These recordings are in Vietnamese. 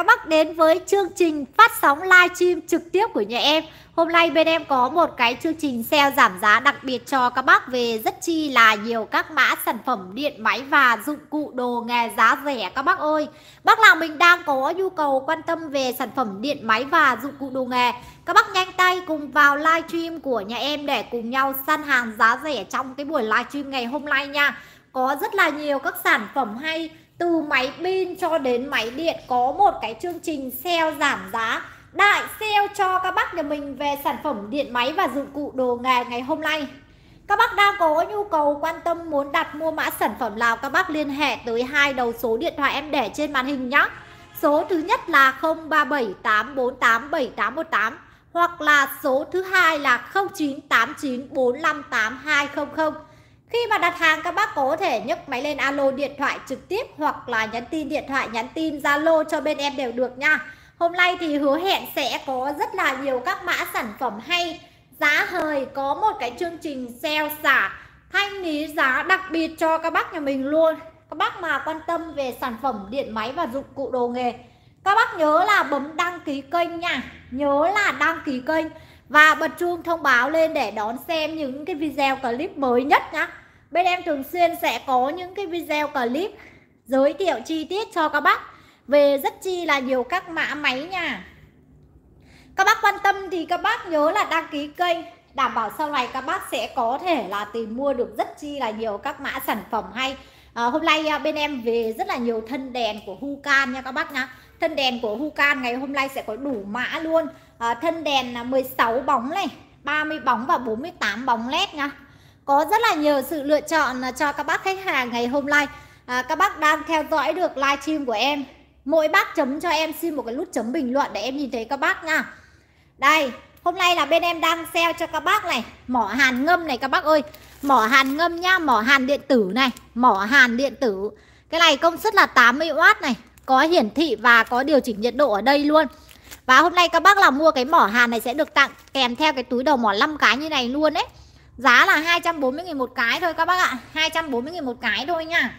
các bác đến với chương trình phát sóng livestream trực tiếp của nhà em. Hôm nay bên em có một cái chương trình sale giảm giá đặc biệt cho các bác về rất chi là nhiều các mã sản phẩm điện máy và dụng cụ đồ nghề giá rẻ các bác ơi. Bác nào mình đang có nhu cầu quan tâm về sản phẩm điện máy và dụng cụ đồ nghề, các bác nhanh tay cùng vào livestream của nhà em để cùng nhau săn hàng giá rẻ trong cái buổi livestream ngày hôm nay nha. Có rất là nhiều các sản phẩm hay, từ máy pin cho đến máy điện, có một cái chương trình sale giảm giá đại sale cho các bác nhà mình về sản phẩm điện máy và dụng cụ đồ nghề ngày hôm nay. Các bác đang có nhu cầu quan tâm muốn đặt mua mã sản phẩm nào, các bác liên hệ tới hai đầu số điện thoại em để trên màn hình nhé. Số thứ nhất là 0378487818 hoặc là số thứ hai là 0989458200. Khi mà đặt hàng các bác có thể nhấc máy lên alo điện thoại trực tiếp hoặc là nhắn tin điện thoại, nhắn tin Zalo cho bên em đều được nha. Hôm nay thì hứa hẹn sẽ có rất là nhiều các mã sản phẩm hay, giá hời, có một cái chương trình sale xả thanh lý giá đặc biệt cho các bác nhà mình luôn. Các bác mà quan tâm về sản phẩm điện máy và dụng cụ đồ nghề, các bác nhớ là bấm đăng ký kênh nha. Nhớ là đăng ký kênh và bật chuông thông báo lên để đón xem những cái video clip mới nhất nhá. Bên em thường xuyên sẽ có những cái video clip giới thiệu chi tiết cho các bác về rất chi là nhiều các mã máy nha. Các bác quan tâm thì các bác nhớ là đăng ký kênh, đảm bảo sau này các bác sẽ có thể là tìm mua được rất chi là nhiều các mã sản phẩm hay. Hôm nay bên em về rất là nhiều thân đèn của Hucan nha các bác nha. Thân đèn của Hucan ngày hôm nay sẽ có đủ mã luôn. Thân đèn 16 bóng này, 30 bóng và 48 bóng led nha. Có rất là nhiều sự lựa chọn cho các bác khách hàng ngày hôm nay. Các bác đang theo dõi được livestream của em, mỗi bác chấm cho em xin một cái nút chấm bình luận để em nhìn thấy các bác nha. Đây, hôm nay là bên em đang sale cho các bác này, mỏ hàn ngâm này các bác ơi. Mỏ hàn ngâm nha, mỏ hàn điện tử này, mỏ hàn điện tử. Cái này công suất là 80W này, có hiển thị và có điều chỉnh nhiệt độ ở đây luôn. Và hôm nay các bác là mua cái mỏ hàn này sẽ được tặng kèm theo cái túi đầu mỏ 5 cái như này luôn đấy. Giá là 240.000 một cái thôi các bác ạ, 240.000 một cái thôi nha.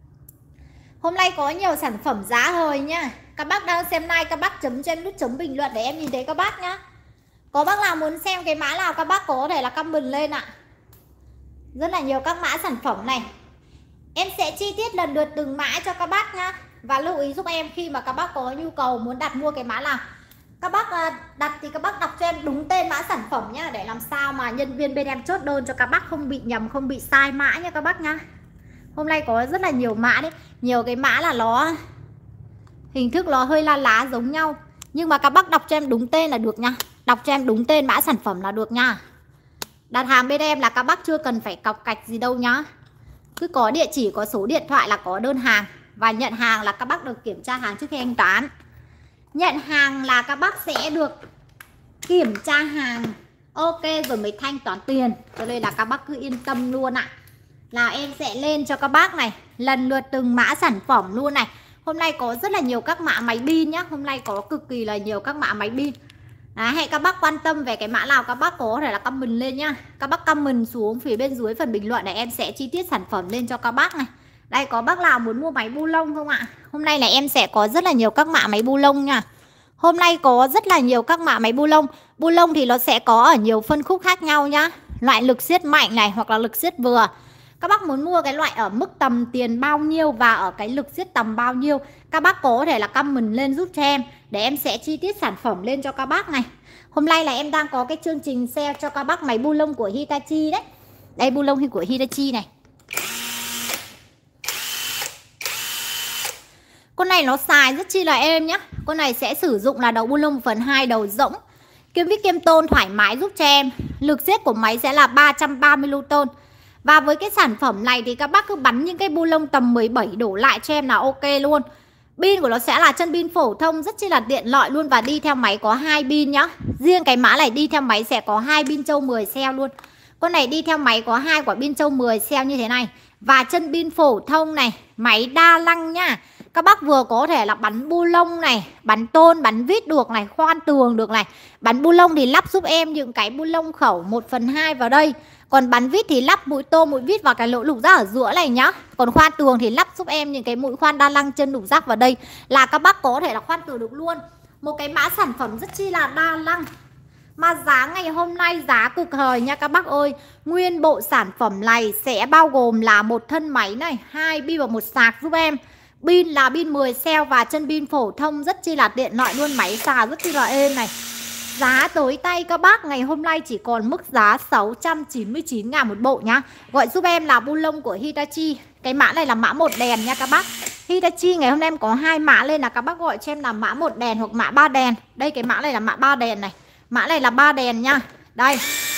Hôm nay có nhiều sản phẩm giá hời nha. Các bác đang xem like các bác chấm cho em nút chấm bình luận để em nhìn thấy các bác nhá. Có bác nào muốn xem cái mã nào các bác có thể là comment lên ạ. Rất là nhiều các mã sản phẩm này. Em sẽ chi tiết lần lượt từng mã cho các bác nhá. Và lưu ý giúp em khi mà các bác có nhu cầu muốn đặt mua cái mã nào, các bác đặt thì các bác đọc cho em đúng tên mã sản phẩm nhá, để làm sao mà nhân viên bên em chốt đơn cho các bác không bị nhầm, không bị sai mã nha các bác nhá. Hôm nay có rất là nhiều mã đấy. Nhiều cái mã là nó hình thức nó hơi la lá giống nhau, nhưng mà các bác đọc cho em đúng tên là được nha. Đọc cho em đúng tên mã sản phẩm là được nha. Đặt hàng bên em là các bác chưa cần phải cọc cạch gì đâu nhá. Cứ có địa chỉ, có số điện thoại là có đơn hàng. Và nhận hàng là các bác được kiểm tra hàng trước khi thanh toán. Nhận hàng là các bác sẽ được kiểm tra hàng ok rồi mới thanh toán tiền. Cho nên là các bác cứ yên tâm luôn ạ. Là em sẽ lên cho các bác này lần lượt từng mã sản phẩm luôn này. Hôm nay có rất là nhiều các mã máy pin nhá. Hôm nay có cực kỳ là nhiều các mã máy pin. Hãy các bác quan tâm về cái mã nào các bác có thể là comment lên nhá. Các bác comment xuống phía bên dưới phần bình luận để em sẽ chi tiết sản phẩm lên cho các bác này. Đây, có bác nào muốn mua máy bu lông không ạ? Hôm nay là em sẽ có rất là nhiều các mã máy bu lông nha. Hôm nay có rất là nhiều các mã máy bu lông. Bu lông thì nó sẽ có ở nhiều phân khúc khác nhau nhá. Loại lực siết mạnh này hoặc là lực siết vừa. Các bác muốn mua cái loại ở mức tầm tiền bao nhiêu và ở cái lực siết tầm bao nhiêu, các bác có thể là comment lên giúp cho em để em sẽ chi tiết sản phẩm lên cho các bác này. Hôm nay là em đang có cái chương trình sale cho các bác máy bu lông của Hitachi đấy. Đây, bu lông của Hitachi này. Con này nó xài rất chi là êm nhá. Con này sẽ sử dụng là đầu bu lông 1/2 đầu rỗng. Kim vít kim tôn thoải mái giúp cho em. Lực siết của máy sẽ là 330 Newton. Và với cái sản phẩm này thì các bác cứ bắn những cái bu lông tầm 17 đổ lại cho em là ok luôn. Pin của nó sẽ là chân pin phổ thông rất chi là tiện lợi luôn. Và đi theo máy có 2 pin nhá. Riêng cái mã này đi theo máy sẽ có 2 pin châu 10 cell luôn. Con này đi theo máy có 2 quả pin châu 10 cell như thế này. Và chân pin phổ thông này. Máy đa năng nhá. Các bác vừa có thể là bắn bu lông này, bắn tôn, bắn vít được này, khoan tường được này. Bắn bu lông thì lắp giúp em những cái bu lông khẩu 1/2 vào đây. Còn bắn vít thì lắp mũi tô mũi vít vào cái lỗ lục giác ở giữa này nhá. Còn khoan tường thì lắp giúp em những cái mũi khoan đa năng chân lục giác vào đây là các bác có thể là khoan tường được luôn. Một cái mã sản phẩm rất chi là đa năng. Mà giá ngày hôm nay giá cực hời nha các bác ơi. Nguyên bộ sản phẩm này sẽ bao gồm là một thân máy này, 2 pin và một sạc giúp em. Pin là pin 10 cell và chân pin phổ thông rất chi là tiện lợi luôn, máy xài rất chi là êm này. Giá tới tay các bác ngày hôm nay chỉ còn mức giá 699.000 một bộ nhá. Gọi giúp em là bu lông của Hitachi. Cái mã này là mã 1 đèn nha các bác. Hitachi ngày hôm nay em có 2 mã lên là các bác gọi cho em là mã 1 đèn hoặc mã 3 đèn. Đây cái mã này là mã 3 đèn này. Mã này là 3 đèn nha. Đây.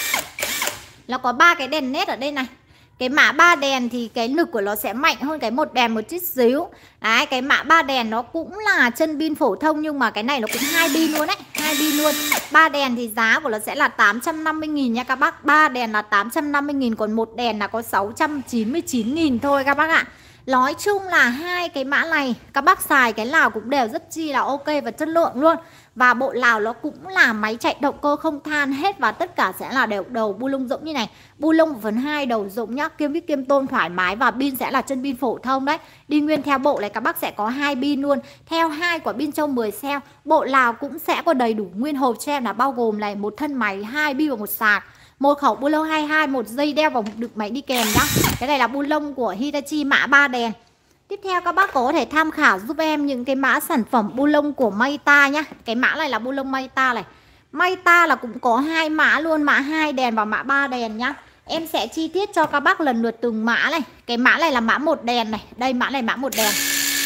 Nó có 3 cái đèn nét ở đây này. Cái mã 3 đèn thì cái lực của nó sẽ mạnh hơn cái 1 đèn một chút xíu. Đấy, cái mã 3 đèn nó cũng là chân pin phổ thông nhưng mà cái này nó cũng 2 pin luôn đấy, 2 pin luôn. 3 đèn thì giá của nó sẽ là 850.000 nha các bác. 3 đèn là 850.000 còn 1 đèn là có 699.000 thôi các bác ạ. Nói chung là hai cái mã này các bác xài cái nào cũng đều rất chi là ok và chất lượng luôn. Và bộ nào nó cũng là máy chạy động cơ không than hết. Và tất cả sẽ là đều đầu bu lông rỗng như này. Bu lông 1/2 đầu rỗng nhá. Kiêm vít kiêm tôn thoải mái. Và pin sẽ là chân pin phổ thông đấy. Đi nguyên theo bộ này các bác sẽ có 2 pin luôn. Theo 2 quả pin trong 10 cell. Bộ nào cũng sẽ có đầy đủ nguyên hộp cho em là bao gồm này một thân máy, 2 pin và một sạc, một khẩu bu lông 22, một dây đeo và một đực máy đi kèm nhá. Cái này là bu lông của Hitachi mã 3 đèn. Tiếp theo các bác có thể tham khảo giúp em những cái mã sản phẩm bu lông của Mayta nhá. Cái mã này là bu lông Mayta này. Mayta là cũng có 2 mã luôn, mã 2 đèn và mã 3 đèn nhá. Em sẽ chi tiết cho các bác lần lượt từng mã này. Cái mã này là mã 1 đèn này. Đây mã này mã 1 đèn.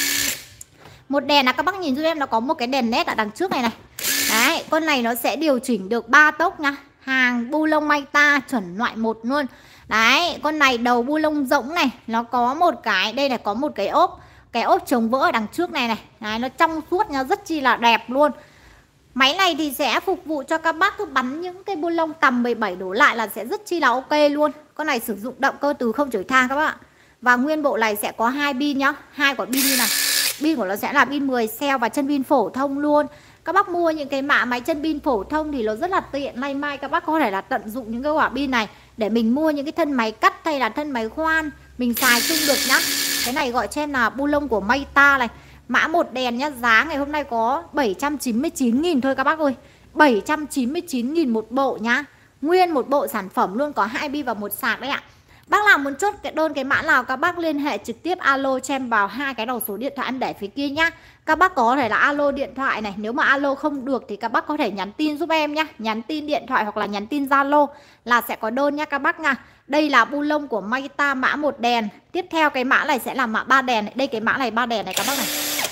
Một đèn là các bác nhìn giúp em nó có một cái đèn nét ở đằng trước này này. Đấy, con này nó sẽ điều chỉnh được 3 tốc nha. Hàng bu lông Mayta chuẩn loại 1 luôn. Đấy, con này đầu bu lông rỗng này, nó có một cái, đây này có một cái ốp. Cái ốp chống vỡ ở đằng trước này này. Đấy, nó trong suốt nha, rất chi là đẹp luôn. Máy này thì sẽ phục vụ cho các bác cứ bắn những cái bu lông tầm 17 đổ lại là sẽ rất chi là ok luôn. Con này sử dụng động cơ từ không chổi than các bác ạ. Và nguyên bộ này sẽ có 2 pin nhá, 2 quả pin như này. Pin của nó sẽ là pin 10 cell và chân pin phổ thông luôn. Các bác mua những cái mã máy chân pin phổ thông thì nó rất là tiện. Nay mai các bác có thể là tận dụng những cái quả pin này để mình mua những cái thân máy cắt hay là thân máy khoan mình xài chung được nhá. Cái này gọi cho em là bu lông của Mayta này. Mã 1 đèn nhá, giá ngày hôm nay có 799.000 thôi các bác ơi. 799.000 một bộ nhá. Nguyên một bộ sản phẩm luôn, có 2 pin và một sạc đấy ạ. Bác nào muốn chốt cái đơn cái mã nào các bác liên hệ trực tiếp alo cho em vào 2 cái đầu số điện thoại em để phía kia nhá. Các bác có thể là alo điện thoại này, nếu mà alo không được thì các bác có thể nhắn tin giúp em nhá. Nhắn tin điện thoại hoặc là nhắn tin Zalo là sẽ có đơn nhá các bác nha. Đây là bu lông của Mayta mã 1 đèn. Tiếp theo cái mã này sẽ là mã 3 đèn này. Đây cái mã này 3 đèn này các bác này.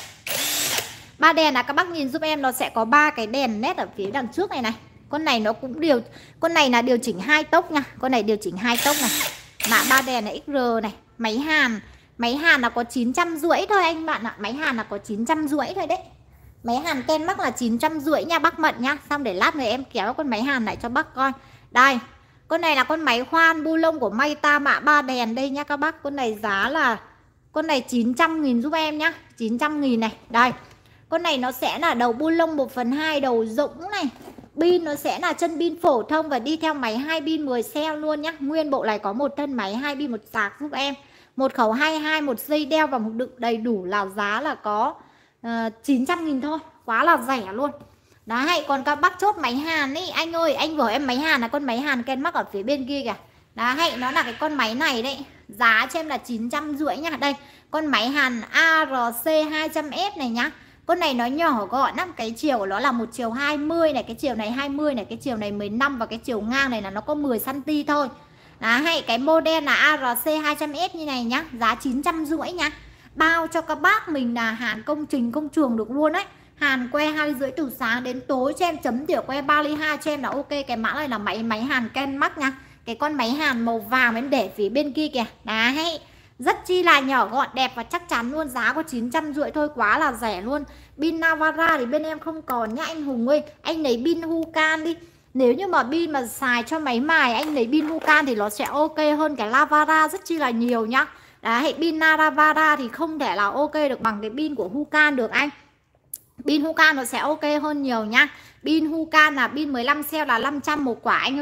3 đèn là các bác nhìn giúp em, nó sẽ có 3 cái đèn nét ở phía đằng trước này này. Con này nó cũng con này là điều chỉnh 2 tốc nha. Con này điều chỉnh 2 tốc này. Mã 3 đèn này XR này. Máy hàn là có 950 thôi anh bạn ạ. Máy hàn là có 950 thôi đấy. Máy hàn Kenmax là 950 nha bác Mận nhá. Xong để lát nữa em kéo con máy hàn lại cho bác coi. Đây. Con này là con máy khoan bu lông của Mayta mã 3 đèn đây nha các bác. Con này giá là con này 900.000 giúp em nhá. 900.000 này. Đây. Con này nó sẽ là đầu bu lông 1/2 đầu rỗng này. Pin nó sẽ là chân pin phổ thông và đi theo máy 2 pin 10 cell luôn nhá. Nguyên bộ này có một thân máy 2 pin một sạc giúp em. Một khẩu 22, một dây đeo và một đực đầy đủ là giá là có 900.000 thôi. Quá là rẻ luôn. Đấy, còn các bác chốt máy hàn ý, anh ơi, anh vừa em máy hàn là con máy hàn Kenmax ở phía bên kia kìa. Đấy, nó là cái con máy này đấy. Giá cho em là 950 nhá. Đây, con máy hàn ARC 200S này nhá. Con này nó nhỏ gọn lắm, cái chiều của nó là một chiều 20 này, cái chiều này 20 này, cái chiều này 15 và cái chiều ngang này là nó có 10 cm thôi. Đấy, cái model là ARC 200S như này nhá, giá 950 nhá. Bao cho các bác mình là hàn công trình công trường được luôn đấy. Hàn que 2,5 từ sáng đến tối cho em, chấm tỉa que 3 ly 2 cho em là ok. Cái mã này là máy hàn Kenmax nha. Cái con máy hàn màu vàng em để phía bên kia kìa. Đấy. Rất chi là nhỏ gọn đẹp và chắc chắn luôn. Giá có 950 thôi, quá là rẻ luôn. Pin Navara thì bên em không còn nhá anh Hùng ơi. Anh lấy pin Hucan đi. Nếu như mà pin mà xài cho máy mài anh lấy pin Hucan thì nó sẽ ok hơn cái Navara rất chi là nhiều nhá. Đấy, pin Navara thì không thể là ok được bằng cái pin của Hucan được anh. Pin Hucan nó sẽ ok hơn nhiều nhá. Pin Hucan là pin 15 cell là 500 một quả anh ơi.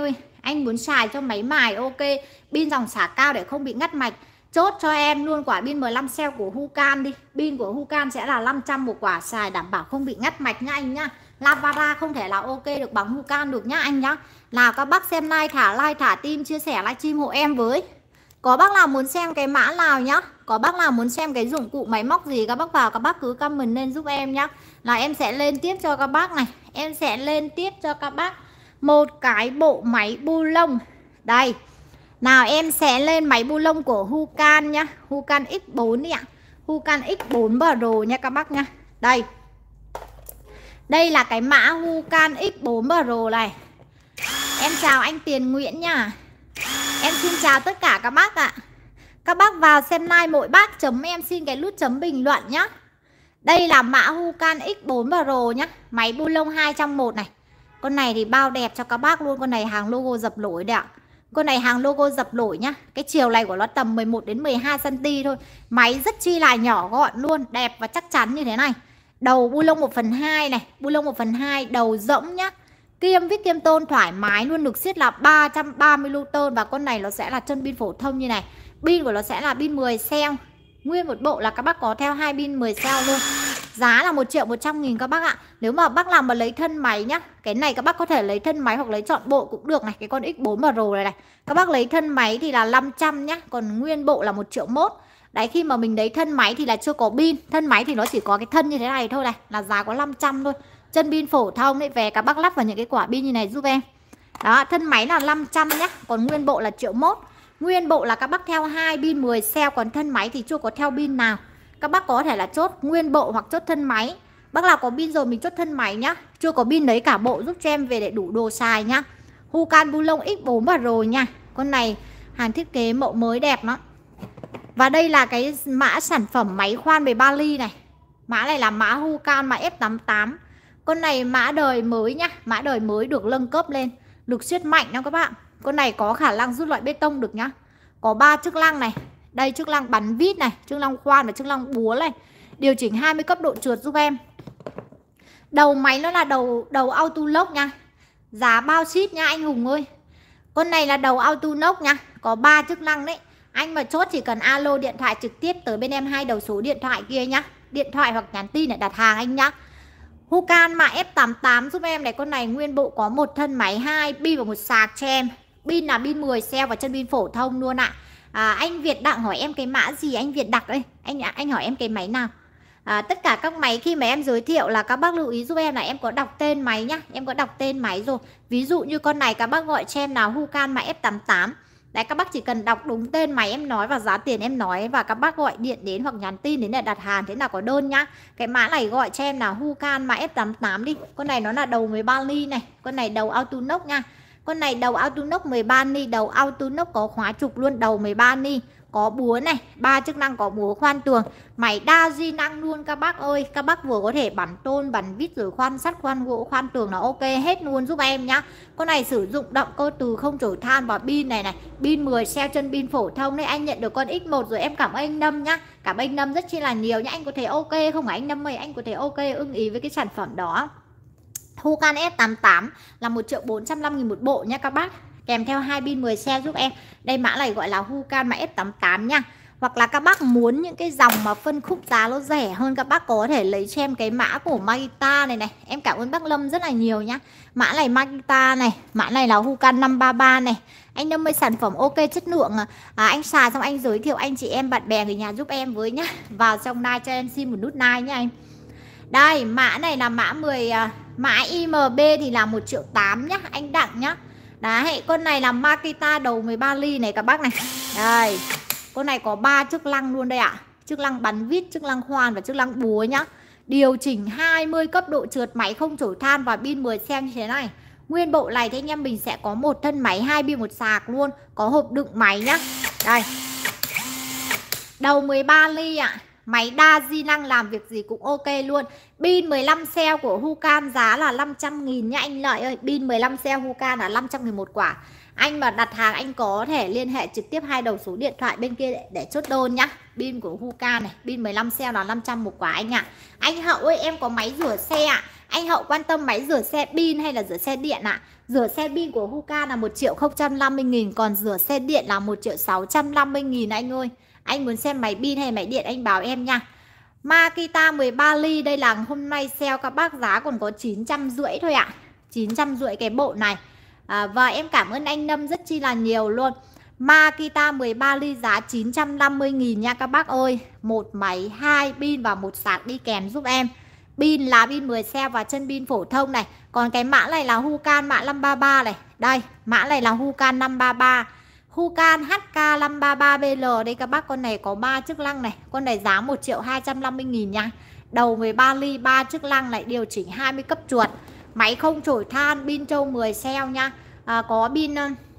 Anh muốn xài cho máy mài ok, pin dòng xả cao để không bị ngắt mạch, chốt cho em luôn quả pin 15 cell của Hucan đi. Pin của Hucan sẽ là 500 một quả, xài đảm bảo không bị ngắt mạch nhá anh nhá. Lavara không thể là ok được bằng Hucan được nhá anh nhá. Nào các bác xem like thả tim, chia sẻ livestream hộ em với. Có bác nào muốn xem cái mã nào nhá, có bác nào muốn xem cái dụng cụ máy móc gì, các bác vào các bác cứ comment lên giúp em nhá. Là em sẽ lên tiếp cho các bác này, em sẽ lên tiếp cho các bác một cái bộ máy bu lông. Đây. Nào em sẽ lên máy bu lông của Hucan nhá, Hucan X4 đi ạ. Hucan X4 Pro nha các bác nhá. Đây. Đây là cái mã Hucan X4 Pro này. Em chào anh Tiền Nguyễn nha. Em xin chào tất cả các bác ạ. Các bác vào xem like mỗi bác chấm em xin cái nút chấm bình luận nhá. Đây là mã Hucan X4 Pro nhá. Máy bu lông 2 trong 1 này. Con này thì bao đẹp cho các bác luôn. Con này hàng logo dập nổi đấy ạ. Con này hàng logo dập nổi nhá. Cái chiều này của nó tầm 11 đến 12 cm thôi. Máy rất chi là nhỏ gọn luôn, đẹp và chắc chắn như thế này. Đầu bu lông 1/2 này, bu lông 1/2, đầu rỗng nhá. Kiêm vít kiêm tôn thoải mái luôn, được siết là 330 Newton. Và con này nó sẽ là chân pin phổ thông như này. Pin của nó sẽ là pin 10 cell. Nguyên một bộ là các bác có theo 2 pin 10 cell luôn. Giá là 1.100.000 các bác ạ. Nếu mà bác làm mà lấy thân máy nhá, cái này các bác có thể lấy thân máy hoặc lấy chọn bộ cũng được này. Cái con X4 Pro này này, các bác lấy thân máy thì là 500 nhá, còn nguyên bộ là 1.100.000. Đấy, khi mà mình lấy thân máy thì là chưa có pin. Thân máy thì nó chỉ có cái thân như thế này thôi này, là giá có 500 thôi. Chân pin phổ thông đấy, về các bác lắp vào những cái quả pin như này giúp em. Đó, thân máy là 500 nhá, còn nguyên bộ là 1.100.000. Nguyên bộ là các bác theo 2 pin 10 cell, còn thân máy thì chưa có theo pin nào. Các bác có thể là chốt nguyên bộ hoặc chốt thân máy. Bác nào có pin rồi mình chốt thân máy nhá. Chưa có pin lấy cả bộ giúp cho em về để đủ đồ xài nhá. Hucan bu lông X4 Pro nha. Con này hàng thiết kế mẫu mới đẹp lắm. Và đây là cái mã sản phẩm máy khoan 13 ly này. Mã này là mã Hucan mã F88. Con này mã đời mới nhá, mã đời mới được nâng cấp lên, lực siết mạnh nha các bạn. Con này có khả năng rút loại bê tông được nhá. Có 3 chức năng này. Đây, chức năng bắn vít này, chức năng khoan và chức năng búa này. Điều chỉnh 20 cấp độ trượt giúp em. Đầu máy nó là đầu auto lock nha. Giá bao ship nha anh Hùng ơi. Con này là đầu auto lock nha, có 3 chức năng đấy. Anh mà chốt chỉ cần alo điện thoại trực tiếp tới bên em 2 đầu số điện thoại kia nhá. Điện thoại hoặc nhắn tin để đặt hàng anh nhá. Hucan mã F88 giúp em này. Con này nguyên bộ có một thân máy 2 pin và một sạc cho em. Pin là pin 10 cell và chân pin phổ thông luôn ạ. Anh Việt Đặng hỏi em cái mã gì anh Việt Đặng ơi? Anh hỏi em cái máy nào? Tất cả các máy khi mà em giới thiệu là các bác lưu ý giúp em là em có đọc tên máy nhá. Em có đọc tên máy rồi. Ví dụ như con này các bác gọi cho em nào Hucan mã F88. Đấy, các bác chỉ cần đọc đúng tên máy em nói và giá tiền em nói, và các bác gọi điện đến hoặc nhắn tin đến để đặt hàng, thế nào có đơn nhá. Cái mã này gọi cho em là Hucan mã F88 đi. Con này nó là đầu 13 ly này. Con này đầu auto knock nha. Con này đầu auto knock 13 ni, đầu auto knock có khóa trục luôn, đầu 13 ni. Có búa này, 3 chức năng, có búa khoan tường. Máy đa di năng luôn các bác ơi. Các bác vừa có thể bắn tôn, bắn vít rồi khoan sắt, khoan gỗ, khoan tường là ok hết luôn giúp em nhá. Con này sử dụng động cơ từ không chổi than và pin này này. Pin 10 cell, chân pin phổ thông đấy. Anh nhận được con X1 rồi, em cảm ơn anh Nâm nhá. Cảm ơn anh Nâm rất chi là nhiều nhá. Anh có thể ok không hả anh Nâm ơi? Anh có thể ok ưng ý với cái sản phẩm đó. Hucan F88 là 1.450.000 một bộ nha các bác. Kèm theo 2 pin 10 cell giúp em. Đây mã này gọi là Hucan mã F88 nha. Hoặc là các bác muốn những cái dòng mà phân khúc giá nó rẻ hơn, các bác có thể lấy cho em cái mã của Makita này này. Em cảm ơn bác Lâm rất là nhiều nhá. Mã này Makita này, mã này là Hucan 533 này. Anh Lâm ơi, sản phẩm ok chất lượng anh xài xong anh giới thiệu anh chị em bạn bè người nhà giúp em với nhá. Vào trong like cho em xin một nút like nhá anh. Đây, mã này là mã 10 mã IMB thì là 1.800.000 nhá, anh Đặng nhá. Đấy, con này là Makita đầu 13 ly này các bác này. Đây. Con này có 3 chức năng luôn đây ạ. Chức năng bắn vít, chức năng khoan và chức năng búa nhá. Điều chỉnh 20 cấp độ trượt, máy không chổi than và pin 10 cell như thế này. Nguyên bộ này thì anh em mình sẽ có một thân máy, 2 pin một sạc luôn, có hộp đựng máy nhá. Đây. Đầu 13 ly ạ. Máy đa di năng, làm việc gì cũng ok luôn. Pin 15 cell của Hucan giá là 500.000 nha anh Lợi ơi. Pin 15 cell Hucan là 500.000 một quả. Anh mà đặt hàng anh có thể liên hệ trực tiếp 2 đầu số điện thoại bên kia để chốt đơn nhá. Pin của Hucan này, pin 15 cell là 500 một quả anh ạ. Anh Hậu ơi, em có máy rửa xe ạ. Anh Hậu quan tâm máy rửa xe pin hay là rửa xe điện ạ? Rửa xe pin của Hukan là 1.050.000, còn rửa xe điện là 1.650.000 anh ơi. Anh muốn xem máy pin hay máy điện anh bảo em nha. Makita 13 ly đây là hôm nay sale các bác, giá còn có 950 thôi ạ. 950 cái bộ này. Và em cảm ơn anh Nâm rất chi là nhiều luôn. Makita 13 ly giá 950.000 nha các bác ơi. Một máy, 2 pin và một sạc đi kèm giúp em. Pin là pin 10 cell và chân pin phổ thông này. Còn cái mã này là Hukan mã 533 này. Đây, mã này là Hukan 533. Hukan HK 533BL đây các bác, con này có 3 chức năng này. Con này giá 1.250.000 nha. Đầu 13 ly 3 chức năng lại điều chỉnh 20 cấp chuột. Máy không chổi than, pin trâu 10 cell nha. Có pin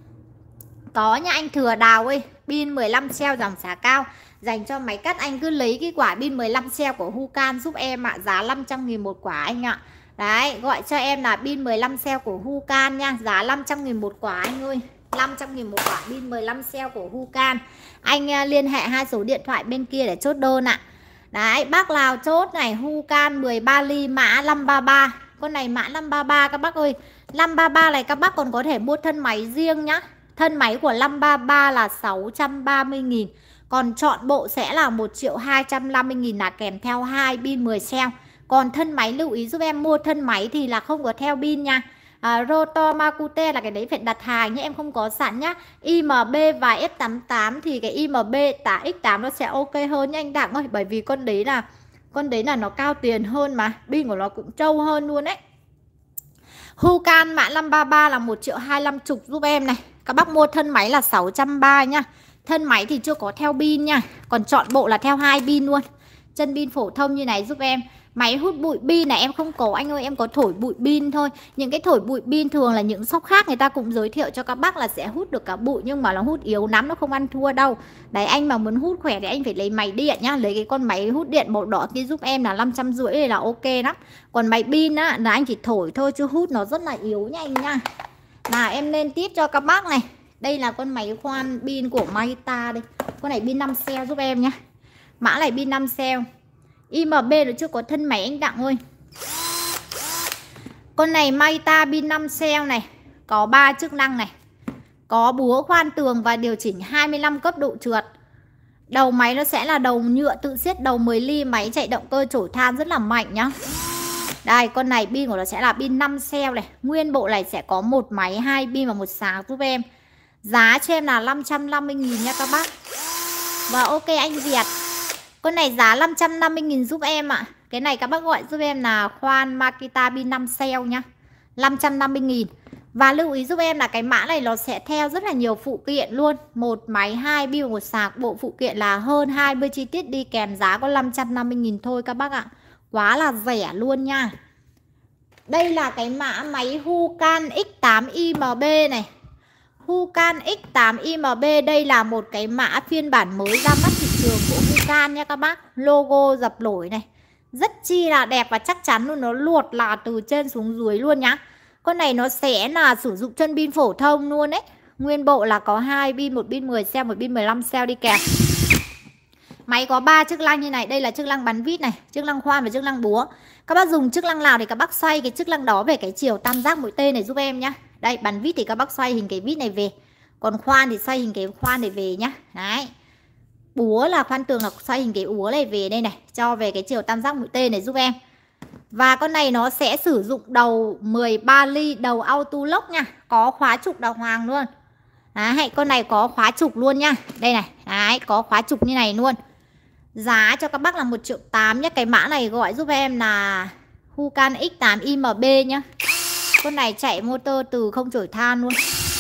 có nha anh Thừa Đào ơi, pin 15 cell dòng xả cao. Dành cho máy cắt anh cứ lấy cái quả pin 15 cell của Hukan giúp em ạ, giá 500.000 một quả anh ạ. Đấy, gọi cho em là pin 15 cell của Hukan nha, giá 500.000 một quả anh ơi. 500.000 một quả pin 15 cell của Hukan. Anh liên hệ 2 số điện thoại bên kia để chốt đơn ạ. Đấy, bác Lào chốt này, Hukan 13 ly mã 533. Con này mã 533 các bác ơi. 533 này các bác còn có thể mua thân máy riêng nhá. Thân máy của 533 là 630.000. Còn chọn bộ sẽ là 1.250.000 là kèm theo 2 pin 10 cell. Còn thân máy lưu ý giúp em mua thân máy thì là không có theo pin nha. Rotor Makute là cái đấy phải đặt hàng nhé, em không có sẵn nhá. IMB và F88 thì cái IMB X8 nó sẽ ok hơn nha anh Đặng ơi, bởi vì con đấy là nó cao tiền hơn mà, pin của nó cũng trâu hơn luôn đấy. Hukan mã 533 là 1.250.000 giúp em này. Các bác mua thân máy là 630 nha. Thân máy thì chưa có theo pin nha. Còn chọn bộ là theo 2 pin luôn. Chân pin phổ thông như này giúp em. Máy hút bụi pin này em không có anh ơi, em có thổi bụi pin thôi. Những cái thổi bụi pin thường là những shop khác người ta cũng giới thiệu cho các bác là sẽ hút được cả bụi, nhưng mà nó hút yếu lắm, nó không ăn thua đâu. Đấy, anh mà muốn hút khỏe thì anh phải lấy máy điện nhá. Lấy cái con máy hút điện màu đỏ kia giúp em là 550 này là ok lắm. Còn máy pin á là anh chỉ thổi thôi chứ hút nó rất là yếu nha anh nha. Nào em lên tiếp cho các bác này. Đây là con máy khoan pin của Makita đây. Con này pin 5 cell giúp em nhá. Mã này pin 5 cell. IMB nó chưa có thân máy anh Đặng ơi. Con này Makita pin 5 cell này, có 3 chức năng này. Có búa khoan tường và điều chỉnh 25 cấp độ trượt. Đầu máy nó sẽ là đầu nhựa tự siết đầu 10 ly, máy chạy động cơ chổi than rất là mạnh nhá. Đây, con này pin của nó sẽ là pin 5 cell này. Nguyên bộ này sẽ có một máy, 2 pin và một sạc giúp em. Giá cho em là 550.000 nha các bác. Và ok anh Việt. Con này giá 550.000 giúp em ạ. Cái này các bác gọi giúp em là khoan Makita pin 5 cell nhá. 550.000. Và lưu ý giúp em là cái mã này nó sẽ theo rất là nhiều phụ kiện luôn. Một máy, 2 pin, một sạc, bộ phụ kiện là hơn 20 chi tiết đi kèm, giá có 550.000 thôi các bác ạ. Quá là rẻ luôn nha. Đây là cái mã máy Hukan X8 IMB này. Hukan X8 IMB đây là một cái mã phiên bản mới ra mắt thị trường của Hukan nha các bác. Logo dập nổi này, rất chi là đẹp và chắc chắn luôn, nó luột là từ trên xuống dưới luôn nhá. Con này nó sẽ là sử dụng chân pin phổ thông luôn đấy. Nguyên bộ là có 2 pin, một pin 10 cell, một pin 15 cell đi kèm. Máy có 3 chức năng như này, đây là chức năng bắn vít này, chức năng khoan và chức năng búa. Các bác dùng chức năng nào thì các bác xoay cái chức năng đó về cái chiều tam giác mũi tên này giúp em nhá. Đây, bắn vít thì các bác xoay hình cái vít này về. Còn khoan thì xoay hình cái khoan này về nhá. Đấy. Búa là khoan tường là xoay hình cái úa này về đây này, cho về cái chiều tam giác mũi tên này giúp em. Và con này nó sẽ sử dụng đầu 13 ly, đầu auto lock nha, có khóa trục đàng hoàng luôn. Đấy, con này có khóa trục luôn nha. Đây này, đấy, có khóa trục như này luôn. Giá cho các bác là 1.800.000 nhé. Cái mã này gọi giúp em là Hukan X8 IMB nhá. Con này chạy motor từ không chổi than luôn,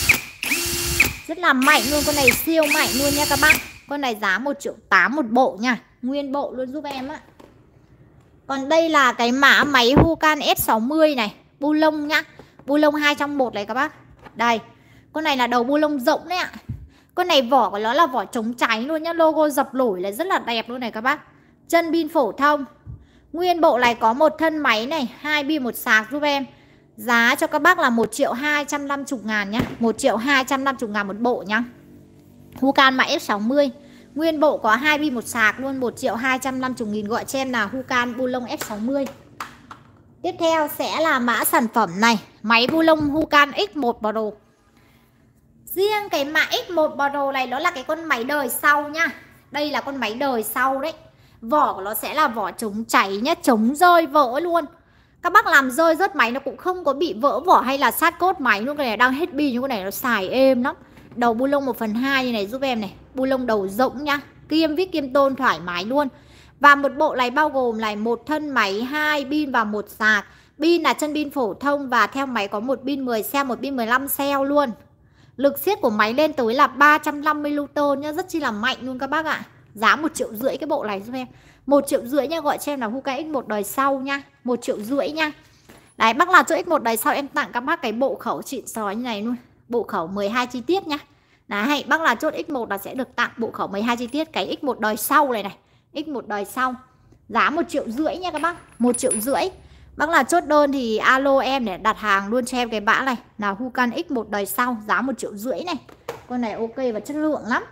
rất là mạnh luôn, con này siêu mạnh luôn nha các bác. Con này giá 1.800.000 một bộ nha, nguyên bộ luôn giúp em á. Còn đây là cái mã máy Hukan F60 này, bu lông nhá, bu lông 2 trong 1 này các bác. Đây, con này là đầu bu lông rộng đấy ạ. Con này vỏ của nó là vỏ chống cháy luôn nhá, logo dập nổi là rất là đẹp luôn này các bác. Chân pin phổ thông. Nguyên bộ này có một thân máy này, 2 pin một sạc giúp em. Giá cho các bác là 1.250.000 nhá, 1.250.000 một bộ nhá. Hukan mã F60. Nguyên bộ có 2 pin một sạc luôn, 1.250.000, gọi cho em là Hukan bu lông F60. Tiếp theo sẽ là mã sản phẩm này, máy bu lông Hukan X1 Pro. Riêng cái mã X1 Pro này nó là cái con máy đời sau nha. Đây là con máy đời sau đấy. Vỏ của nó sẽ là vỏ chống cháy nhá, chống rơi vỡ luôn. Các bác làm rơi rớt máy nó cũng không có bị vỡ vỏ hay là sát cốt máy luôn. Cái này đang hết pin, cái này nó xài êm lắm. Đầu bu lông 1/2 như này giúp em này. Bu lông đầu rộng nhá, kiêm vít kiêm tôn thoải mái luôn. Và một bộ này bao gồm là một thân máy, 2 pin và một sạc. Pin là chân pin phổ thông và theo máy có một pin 10 cell, một pin 15 cell luôn. Lực siết của máy lên tới là 350 Newton nhá, rất chi là mạnh luôn các bác ạ. Giá 1,5 triệu cái bộ này giúp em. 1,5 triệu nha, gọi cho em là Hukan X1 đời sau nha, 1,5 triệu nha. Đấy, bác là cho X1 đời sau em tặng các bác cái bộ khẩu xịn sò như này luôn. Bộ khẩu 12 chi tiết nhá. Đấy, bác là chốt X1 là sẽ được tặng bộ khẩu 12 chi tiết cái X1 đời sau này này. X1 đời sau. Giá 1,5 triệu nha các bác, 1,5 triệu. Bác là chốt đơn thì alo em để đặt hàng luôn cho em cái mã này là Hukan X1 đời sau, giá 1,5 triệu này. Con này ok và chất lượng lắm.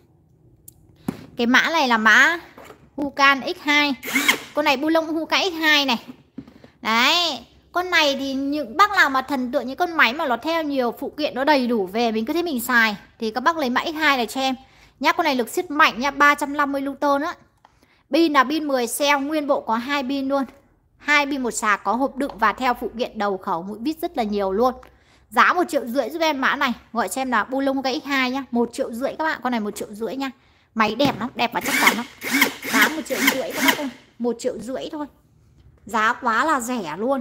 Cái mã này là mã Hukan X2. Con này bu lông Hukan X2 này. Đấy, con này thì những bác nào mà thần tượng những con máy mà nó theo nhiều phụ kiện nó đầy đủ về mình cứ thế mình xài thì các bác lấy mã X2 này cho em. Nhá, con này lực siết mạnh nha, 350 Newton á. Pin là pin 10 cell, nguyên bộ có 2 pin luôn. 2 pin một sạc, có hộp đựng và theo phụ kiện đầu khẩu mũi vít rất là nhiều luôn. Giá 1,5 triệu giúp em mã này. Gọi cho em là bu lông cái X2 nhá, 1,5 triệu các bạn. Con này 1,5 triệu nha. Máy đẹp lắm, đẹp và chắc chắn lắm. Giá 1,5 triệu các bác ơi, 1,5 triệu thôi. Giá quá là rẻ luôn.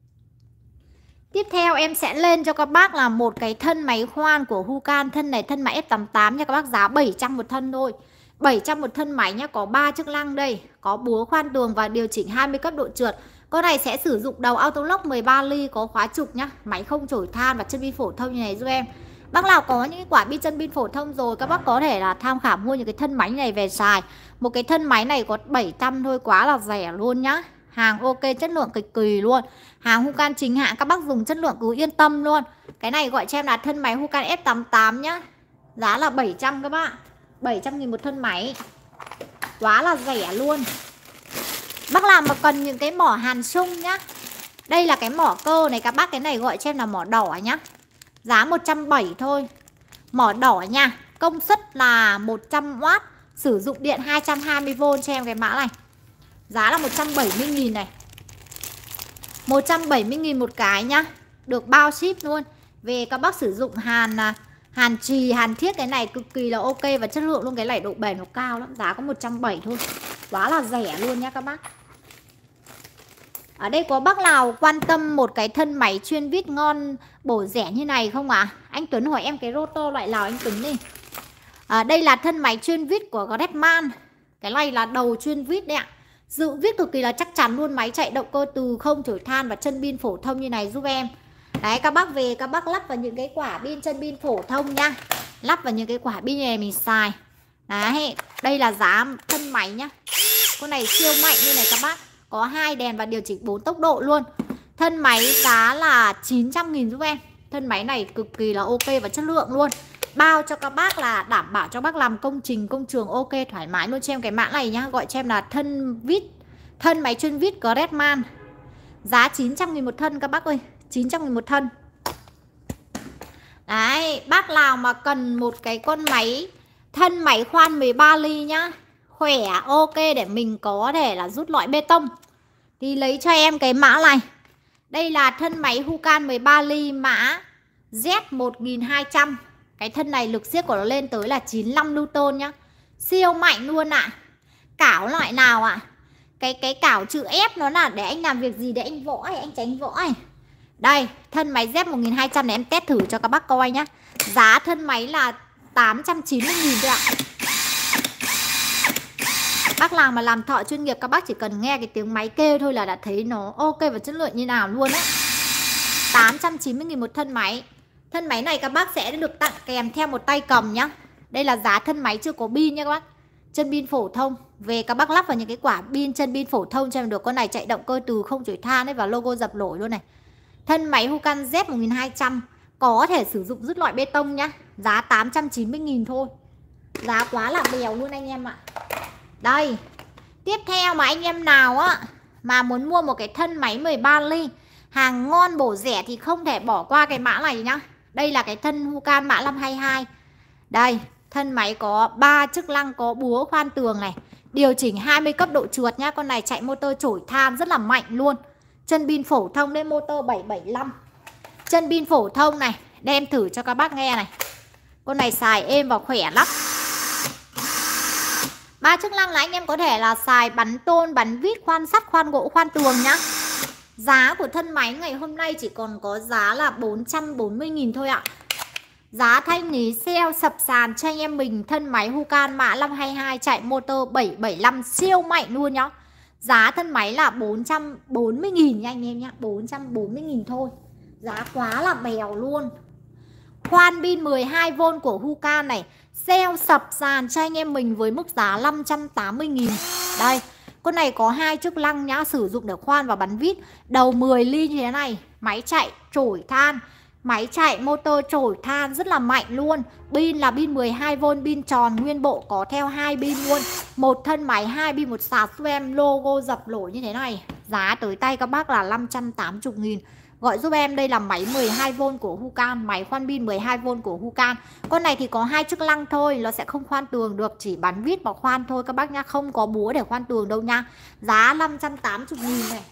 Tiếp theo em sẽ lên cho các bác là một cái thân máy khoan của Hukan. Thân này thân máy F88 nha các bác, giá 700 một thân thôi. 700 một thân máy nhá, có 3 chức năng đây. Có búa khoan tường và điều chỉnh 20 cấp độ trượt. Con này sẽ sử dụng đầu auto lock 13 ly, có khóa trục nhá. Máy không chổi than và chân pin phổ thông như này giúp em. Bác nào có những cái quả pin chân pin phổ thông rồi, các bác có thể là tham khảo mua những cái thân máy này về xài. Một cái thân máy này có 700 thôi, quá là rẻ luôn nhá. Hàng ok, chất lượng cực kỳ luôn. Hàng Hukan chính hãng, các bác dùng chất lượng cứ yên tâm luôn. Cái này gọi cho em là thân máy Hukan F88 nhá. Giá là 700 các bạn. 700.000 một thân máy. Quá là rẻ luôn. Bác nào mà cần những cái mỏ hàn sung nhá. Đây là cái mỏ cơ này các bác, cái này gọi cho em là mỏ đỏ nhá. Giá 170 thôi. Mỏ đỏ nha. Công suất là 100W, sử dụng điện 220V cho em cái mã này. Giá là 170.000 này. 170.000 một cái nhá. Được bao ship luôn. Về các bác sử dụng hàn trì, hàn thiết cái này cực kỳ là ok và chất lượng luôn. Cái này độ bền nó cao lắm. Giá có 170 thôi. Quá là rẻ luôn nha các bác. Ở đây có bác nào quan tâm một cái thân máy chuyên vít ngon bổ rẻ như này không ạ? Anh Tuấn hỏi em cái rotor loại nào anh Tuấn đi. Đây là thân máy chuyên vít của Grabman. Cái này là đầu chuyên vít đấy ạ. Dự vít cực kỳ là chắc chắn luôn. Máy chạy động cơ từ không chổi than và chân pin phổ thông như này giúp em. Đấy, các bác về các bác lắp vào những cái quả pin chân pin phổ thông nha. Lắp vào những cái quả pin này mình xài. Đấy, đây là giá thân máy nhá. Con này siêu mạnh như này các bác. Có 2 đèn và điều chỉnh 4 tốc độ luôn. Thân máy giá là 900.000 giúp em. Thân máy này cực kỳ là ok và chất lượng luôn. Bao cho các bác là đảm bảo cho bác làm công trình, công trường ok thoải mái luôn cho em cái mã này nhá. Gọi cho em là thân máy chuyên vít Grabman. Giá 900.000 một thân các bác ơi. 900.000 một thân. Đấy, bác nào mà cần một cái con máy thân máy khoan 13 ly nhá, khỏe ok để mình có thể là rút lõi bê tông thì lấy cho em cái mã này. Đây là thân máy Hukan 13 ly mã Z1200. Cái thân này lực siết của nó lên tới là 95 Newton nhá. Siêu mạnh luôn ạ. Cảo loại nào ạ? Cái cảo chữ F nó là để anh làm việc gì, để anh võ hay anh tránh võ ấy. Đây, thân máy Z1200 này em test thử cho các bác coi nhá. Giá thân máy là 890.000 thôi ạ. Bác nào mà làm thợ chuyên nghiệp các bác chỉ cần nghe cái tiếng máy kêu thôi là đã thấy nó ok và chất lượng như nào luôn á. 890.000 một thân máy. Thân máy này các bác sẽ được tặng kèm theo một tay cầm nhá. Đây là giá thân máy chưa có pin nha các bác. Chân pin phổ thông. Về các bác lắp vào những cái quả pin chân pin phổ thông cho em được. Con này chạy động cơ từ không chổi than ấy và logo dập nổi luôn này. Thân máy Hukan Z1200 có thể sử dụng rút lõi bê tông nhá. Giá 890.000 thôi. Giá quá là bèo luôn anh em ạ. Đây. Tiếp theo mà anh em nào á mà muốn mua một cái thân máy 13 ly hàng ngon bổ rẻ thì không thể bỏ qua cái mã này nhá. Đây là cái thân Hucan mã 522. Đây, thân máy có 3 chức năng, có búa khoan tường này, điều chỉnh 20 cấp độ trượt nhá. Con này chạy motor chổi than rất là mạnh luôn. Chân pin phổ thông lên motor 775. Chân pin phổ thông này, đem thử cho các bác nghe này. Con này xài êm và khỏe lắm. 3 chức năng là anh em có thể là xài bắn tôn, bắn vít, khoan sắt, khoan gỗ, khoan tường nhá. Giá của thân máy ngày hôm nay chỉ còn có giá là 440.000 thôi ạ. Giá thanh lý sale sập sàn cho anh em mình thân máy Hucan mã 522 chạy motor 775 siêu mạnh luôn nhá. Giá thân máy là 440.000 nha anh em nhá, 440.000 thôi. Giá quá là bèo luôn. Khoan pin 12V của Hucan này, sale sập sàn cho anh em mình với mức giá 580.000. Đây, con này có 2 chức năng nhá, sử dụng để khoan và bắn vít. Đầu 10 ly như thế này, máy chạy chổi than, máy chạy motor chổi than rất là mạnh luôn. Pin là pin 12V, pin tròn nguyên bộ, có theo 2 pin luôn. Một thân máy 2 pin một sạc giúp em, logo dập nổi như thế này. Giá tới tay các bác là 580.000. Gọi giúp em, đây là máy 12V của Hucan, máy khoan pin 12V của Hucan. Con này thì có 2 chức năng thôi, nó sẽ không khoan tường được, chỉ bắn vít và khoan thôi các bác nhá, không có búa để khoan tường đâu nha. Giá 580.000 này.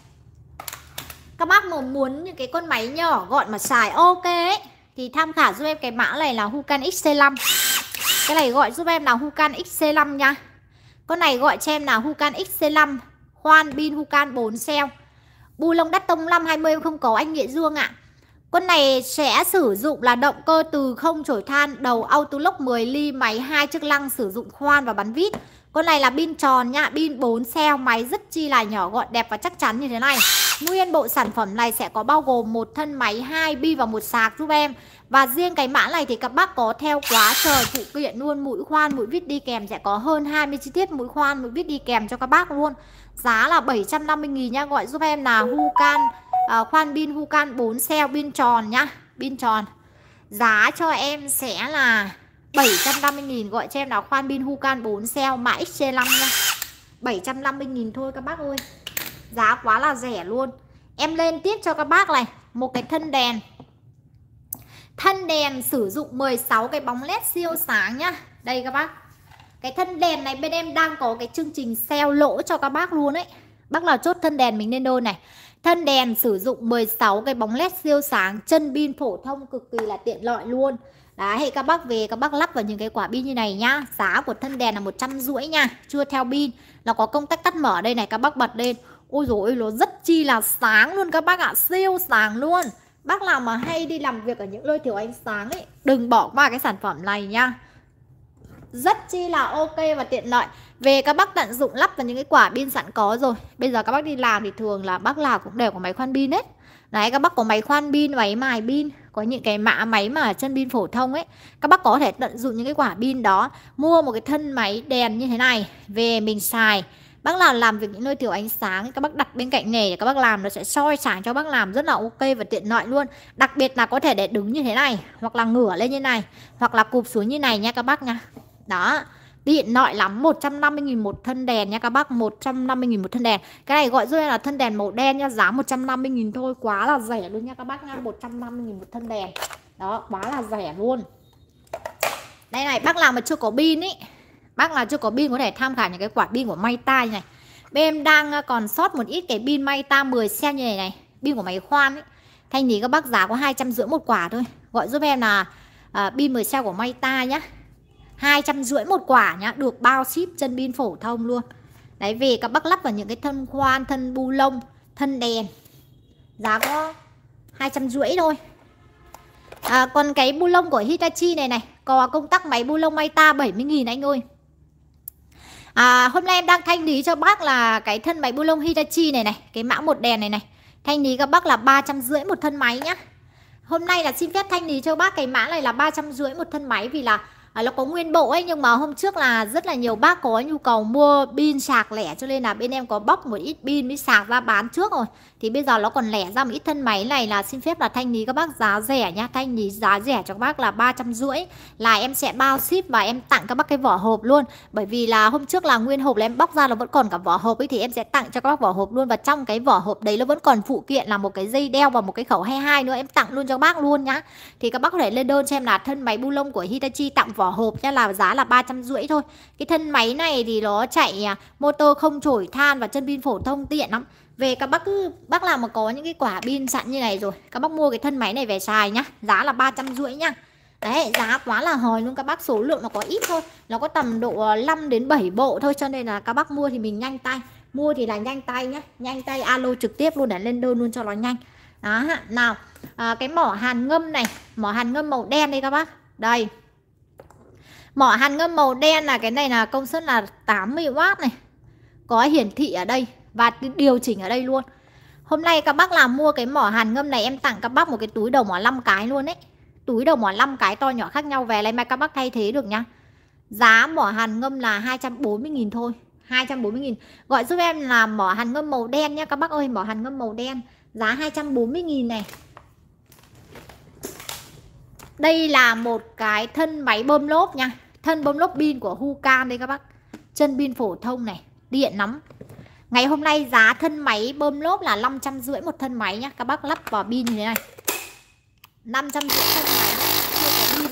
Các bác mà muốn những cái con máy nhỏ gọn mà xài ok ấy, thì tham khảo giúp em cái mã này là Hucan XC5. Cái này gọi giúp em là Hucan XC5 nha. Con này gọi cho em là Hucan XC5, khoan pin Hucan 4 cell. Bu lông đắt tông 520 em không có anh Nghĩa Dương ạ. Con này sẽ sử dụng là động cơ từ không chổi than, đầu auto lock 10 ly, máy 2 chức năng, sử dụng khoan và bắn vít. Con này là pin tròn nha, pin 4 cell, máy rất chi là nhỏ gọn, đẹp và chắc chắn như thế này. Nguyên bộ sản phẩm này sẽ có bao gồm một thân máy 2 pin và một sạc giúp em. Và riêng cái mã này thì các bác có theo quá trời phụ kiện luôn, mũi khoan, mũi vít đi kèm, sẽ có hơn 20 chi tiết mũi khoan, mũi vít đi kèm cho các bác luôn. Giá là 750.000 nha, gọi giúp em là Hucan khoan pin Hucan 4 cell, pin tròn nhá, pin tròn. Giá cho em sẽ là 750.000, gọi cho em là khoan pin Hucan 4 cell mã XC5 nha. 750.000 thôi các bác ơi. Giá quá là rẻ luôn. Em lên tiếp cho các bác này một cái thân đèn. Thân đèn sử dụng 16 cái bóng led siêu sáng nhá. Đây các bác. Cái thân đèn này bên em đang có cái chương trình sale lỗ cho các bác luôn ấy. Bác nào chốt thân đèn mình lên đôi này. Thân đèn sử dụng 16 cái bóng led siêu sáng, chân pin phổ thông cực kỳ là tiện lợi luôn. Đấy, các bác về các bác lắp vào những cái quả pin như này nhá. Giá của thân đèn là 150 nha, chưa theo pin. Nó có công tắc tắt mở đây này, các bác bật lên. Ôi dồi ôi, nó rất chi là sáng luôn các bác ạ, siêu sáng luôn. Bác nào mà hay đi làm việc ở những nơi thiếu ánh sáng ấy, đừng bỏ qua cái sản phẩm này nha. Rất chi là ok và tiện lợi. Về các bác tận dụng lắp vào những cái quả pin sẵn có rồi. Bây giờ các bác đi làm thì thường là bác nào cũng đều có máy khoan pin hết. Đấy, các bác có máy khoan pin, máy mài pin, có những cái mã máy mà chân pin phổ thông ấy, các bác có thể tận dụng những cái quả pin đó. Mua một cái thân máy đèn như thế này về mình xài. Bác nào làm việc những nơi thiếu ánh sáng, các bác đặt bên cạnh nghề để các bác làm, nó sẽ soi sáng cho bác làm rất là ok và tiện lợi luôn. Đặc biệt là có thể để đứng như thế này, hoặc là ngửa lên như này, hoặc là cụp xuống như này nha các bác nha. Đó, tiện lợi lắm. 150.000 một thân đèn nha các bác, 150.000 một thân đèn. Cái này gọi rồi là thân đèn màu đen nha, giá 150.000 thôi, quá là rẻ luôn nha các bác nha, 150.000 một thân đèn. Đó, quá là rẻ luôn. Đây này, bác nào mà chưa có pin ý, bác nào chưa có pin có thể tham khảo những cái quả pin của Mayta này. Bên em đang còn sót một ít cái pin Mayta 10 cell như này này, pin của máy khoan ấy. Thanh lý các bác giá có 250 một quả thôi. Gọi giúp em là pin 10 cell của Mayta nhá. 250 một quả nhá, được bao ship, chân pin phổ thông luôn. Đấy, về các bác lắp vào những cái thân khoan, thân bu lông, thân đèn. Giá có 250 thôi. Còn cái bu lông của Hitachi này này, có công tắc máy bu lông Mayta 70.000 anh ơi. Hôm nay em đang thanh lý cho bác là cái thân máy bu lông Hitachi này này, cái mã một đèn này này. Thanh lý các bác là 350 một thân máy nhá. Hôm nay là xin phép thanh lý cho bác cái mã này là 350 một thân máy, vì là nó có nguyên bộ ấy, nhưng mà hôm trước là rất là nhiều bác có nhu cầu mua pin sạc lẻ, cho nên là bên em có bóc một ít pin với sạc ra bán trước rồi. Thì bây giờ nó còn lẻ ra một ít thân máy này, là xin phép là thanh lý các bác giá rẻ nhá. Thanh lý giá rẻ cho các bác là 350, là em sẽ bao ship và em tặng các bác cái vỏ hộp luôn. Bởi vì là hôm trước là nguyên hộp là em bóc ra, nó vẫn còn cả vỏ hộp ấy, thì em sẽ tặng cho các bác vỏ hộp luôn. Và trong cái vỏ hộp đấy nó vẫn còn phụ kiện là một cái dây đeo và một cái khẩu 22 nữa, em tặng luôn cho các bác luôn nhá. Thì các bác có thể lên đơn cho em là thân máy bu lông của Hitachi tặng vỏ hộp nhá, là giá là 350 thôi. Cái thân máy này thì nó chạy motor không chổi than và chân pin phổ thông, tiện lắm. Về các bác nào mà có những cái quả pin sẵn như này rồi, các bác mua cái thân máy này về xài nhá, giá là 350 nhá. Đấy, giá quá là hời luôn các bác, số lượng nó có ít thôi, nó có tầm độ 5 đến 7 bộ thôi, cho nên là các bác mua thì mình nhanh tay. Mua thì là nhanh tay nhá, nhanh tay alo trực tiếp luôn để lên đơn luôn cho nó nhanh. Đó, nào, cái mỏ hàn ngâm này, mỏ hàn ngâm màu đen đây các bác. Đây. Mỏ hàn ngâm màu đen là cái này là công suất là 80W này. Có hiển thị ở đây và điều chỉnh ở đây luôn. Hôm nay các bác làm mua cái mỏ hàn ngâm này, em tặng các bác một cái túi đầu mỏ 5 cái luôn đấy. Túi đầu mỏ 5 cái to nhỏ khác nhau, về lấy mai các bác thay thế được nhá. Giá mỏ hàn ngâm là 240.000 thôi, 240.000. Gọi giúp em là mỏ hàn ngâm màu đen nhá các bác ơi, mỏ hàn ngâm màu đen, giá 240.000 này. Đây là một cái thân máy bơm lốp nha. Thân bơm lốp pin của Hukan đây các bác. Chân pin phổ thông này, điện lắm. Ngày hôm nay giá thân máy bơm lốp là 550 một thân máy nhá. Các bác lắp vào pin như thế này, 550 thân máy, chưa có pin.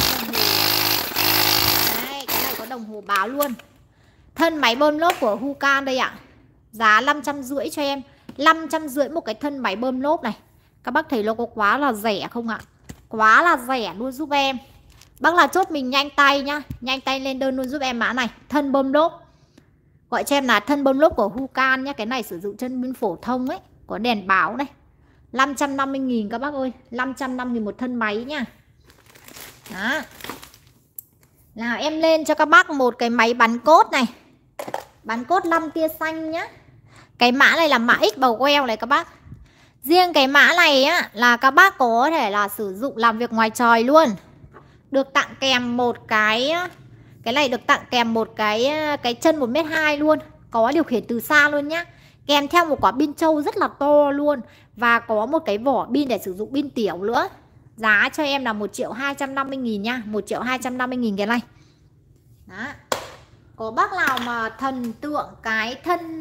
Đấy, cái này có đồng hồ báo luôn. Thân máy bơm lốp của Hukan đây ạ. Giá 550 cho em, 550 một cái thân máy bơm lốp này. Các bác thấy nó có quá là rẻ không ạ? Quá là rẻ luôn giúp em. Bác là chốt mình nhanh tay nhá, nhanh tay lên đơn luôn giúp em mã này. Thân bơm lốp, gọi cho em là thân bơm lốp của Hukan nhá. Cái này sử dụng chân pin phổ thông ấy, có đèn báo này, 550.000 các bác ơi, 550.000 một thân máy nhá. Đó. Nào em lên cho các bác một cái máy bắn cốt này, bắn cốt 5 tia xanh nhá. Cái mã này là mã X bầu queo này các bác. Riêng cái mã này á là các bác có thể là sử dụng làm việc ngoài trời luôn. Được tặng kèm một cái này được tặng kèm một cái chân 1m2 luôn, có điều khiển từ xa luôn nhá. Kèm theo một quả pin trâu rất là to luôn, và có một cái vỏ pin để sử dụng pin tiểu nữa. Giá cho em là 1.250.000 nha, 1.250.000 cái này. Đó. Có bác nào mà thần tượng cái thân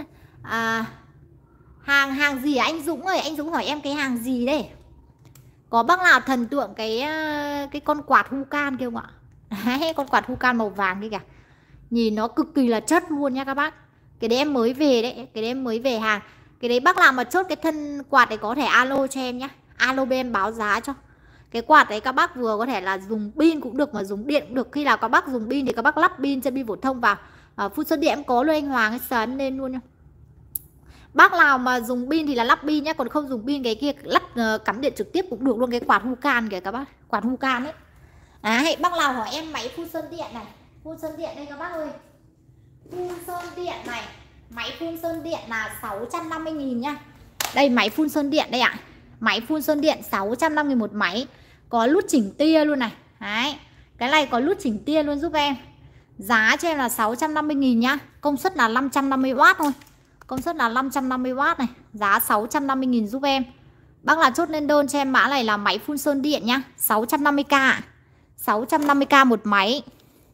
hàng gì anh Dũng ơi, anh Dũng hỏi em cái hàng gì đây? Có bác nào thần tượng cái con quạt Hukan kia không ạ? Đấy, con quạt Hukan màu vàng đi kìa. Nhìn nó cực kỳ là chất luôn nha các bác. Cái đấy em mới về đấy, cái đấy em mới về hàng. Cái đấy bác nào mà chốt cái thân quạt đấy có thể alo cho em nhá. Alo bên em báo giá cho. Cái quạt đấy các bác vừa có thể là dùng pin cũng được mà dùng điện cũng được. Khi nào các bác dùng pin thì các bác lắp pin chân pin phổ thông vào. Phun sơn điện em có luôn anh Hoàng, sấn lên luôn nha. Bác nào mà dùng pin thì là lắp pin nhá, còn không dùng pin cái kia lắp cắm điện trực tiếp cũng được luôn. Cái quạt Hukan kìa các bác, quạt Hukan ấy. Đấy, bác nào hỏi em máy phun sơn điện này, phun sơn điện đây các bác ơi. Phun sơn điện này, máy phun sơn điện là 650.000 nha. Đây máy phun sơn điện đây ạ. Máy phun sơn điện 650.000 một máy. Có nút chỉnh tia luôn này. Đấy, cái này có nút chỉnh tia luôn giúp em. Giá cho em là 650.000 nhá. Công suất là 550W thôi. Công suất là 550W này. Giá 650.000 giúp em. Bác là chốt lên đơn cho em mã này là máy phun sơn điện nhá, 650k. 650k một máy.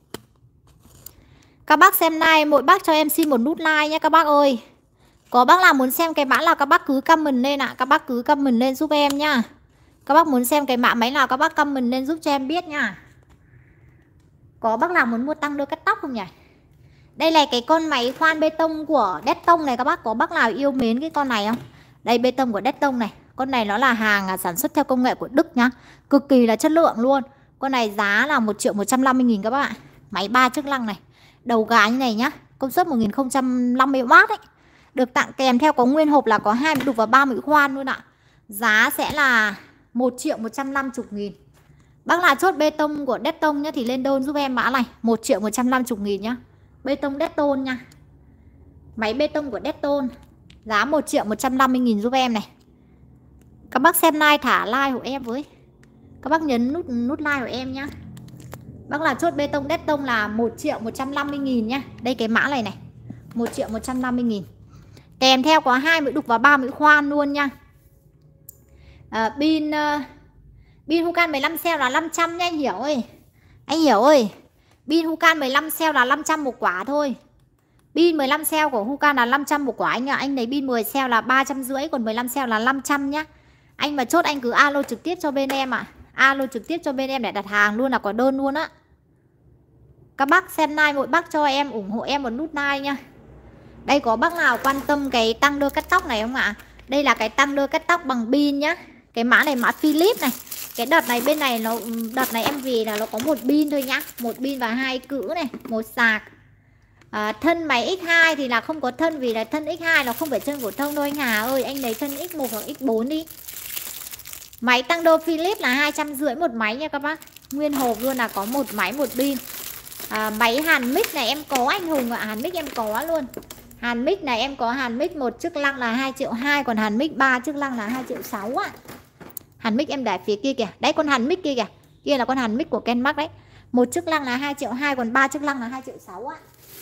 Các bác xem like, mỗi bác cho em xin một nút like nhé các bác ơi. Có bác nào muốn xem cái mã nào các bác cứ comment lên ạ. Các bác cứ comment lên giúp em nhá. Các bác muốn xem cái mã máy nào các bác comment lên giúp cho em biết nha. Có bác nào muốn mua tăng đôi cắt tóc không nhỉ? Đây là cái con máy khoan bê tông của Detong này các bác. Có bác nào yêu mến cái con này không? Đây bê tông của Detong này. Con này nó là hàng sản xuất theo công nghệ của Đức nhá. Cực kỳ là chất lượng luôn. Con này giá là 1.150.000 các bác ạ. Máy 3 chức năng này. Đầu gà như này nhá. Công suất 1050W ấy. Được tặng kèm theo có nguyên hộp là có 20 đục và 3 mũi khoan luôn ạ. Giá sẽ là 1.150.000. Bác là chốt bê tông của Detong nhá thì lên đơn giúp em mã này 1.150.000 nhá. Bê tông Detong nha. Máy bê tông của Detong. Giá 1.150.000 giúp em này. Các bác xem like thả like của em với. Các bác nhấn nút like của em nhá. Bác nào chốt bê tông đét tông là 1.150.000 nhá. Đây cái mã này này, 1.150.000. Kèm theo có 2 mũi đục và 3 mũi khoan luôn nha. Pin Hucan 15 cell là 500 nha anh Hiểu ơi. Anh Hiểu ơi, pin Hucan 15 cell là 500 một quả thôi. Pin 15 cell của Hucan là 500 một quả anh ạ. Anh lấy pin 10 cell là 350, còn 15 cell là 500 nhá. Anh mà chốt anh cứ alo trực tiếp cho bên em ạ. Alo trực tiếp cho bên em để đặt hàng luôn, là có đơn luôn á. Các bác xem like, mỗi bác cho em ủng hộ em một nút like nha. Đây có bác nào quan tâm cái tăng đơ cắt tóc này không ạ? Đây là cái tăng đơ cắt tóc bằng pin nhá. Cái mã này mã Philips này. Cái đợt này bên này đợt này em về là nó có một pin thôi nhá, một pin và 2 cữ này, một sạc. Thân máy X2 thì là không có thân, vì là thân X2 nó không phải chân phổ thông đâu anh Hà ơi. Anh lấy thân X1 hoặc X4 đi. Máy tăng đô Philips là 250 một máy nha các bác. Nguyên hộp luôn, là có một máy một pin. Máy hàn mic này em có anh Hùng ạ. Hàn mic em có luôn. Hàn mic này em có hàn mic 1 chức năng là 2,2 triệu, còn hàn mic 3 chức năng là 2,6 triệu ạ. Hàn mic em để phía kia kìa. Đấy con hàn mic kia kìa. Kia là con hàn mic của Kenmax đấy. 1 chức năng là 2,2 triệu, còn 3 chức năng là 2,6 triệu ạ.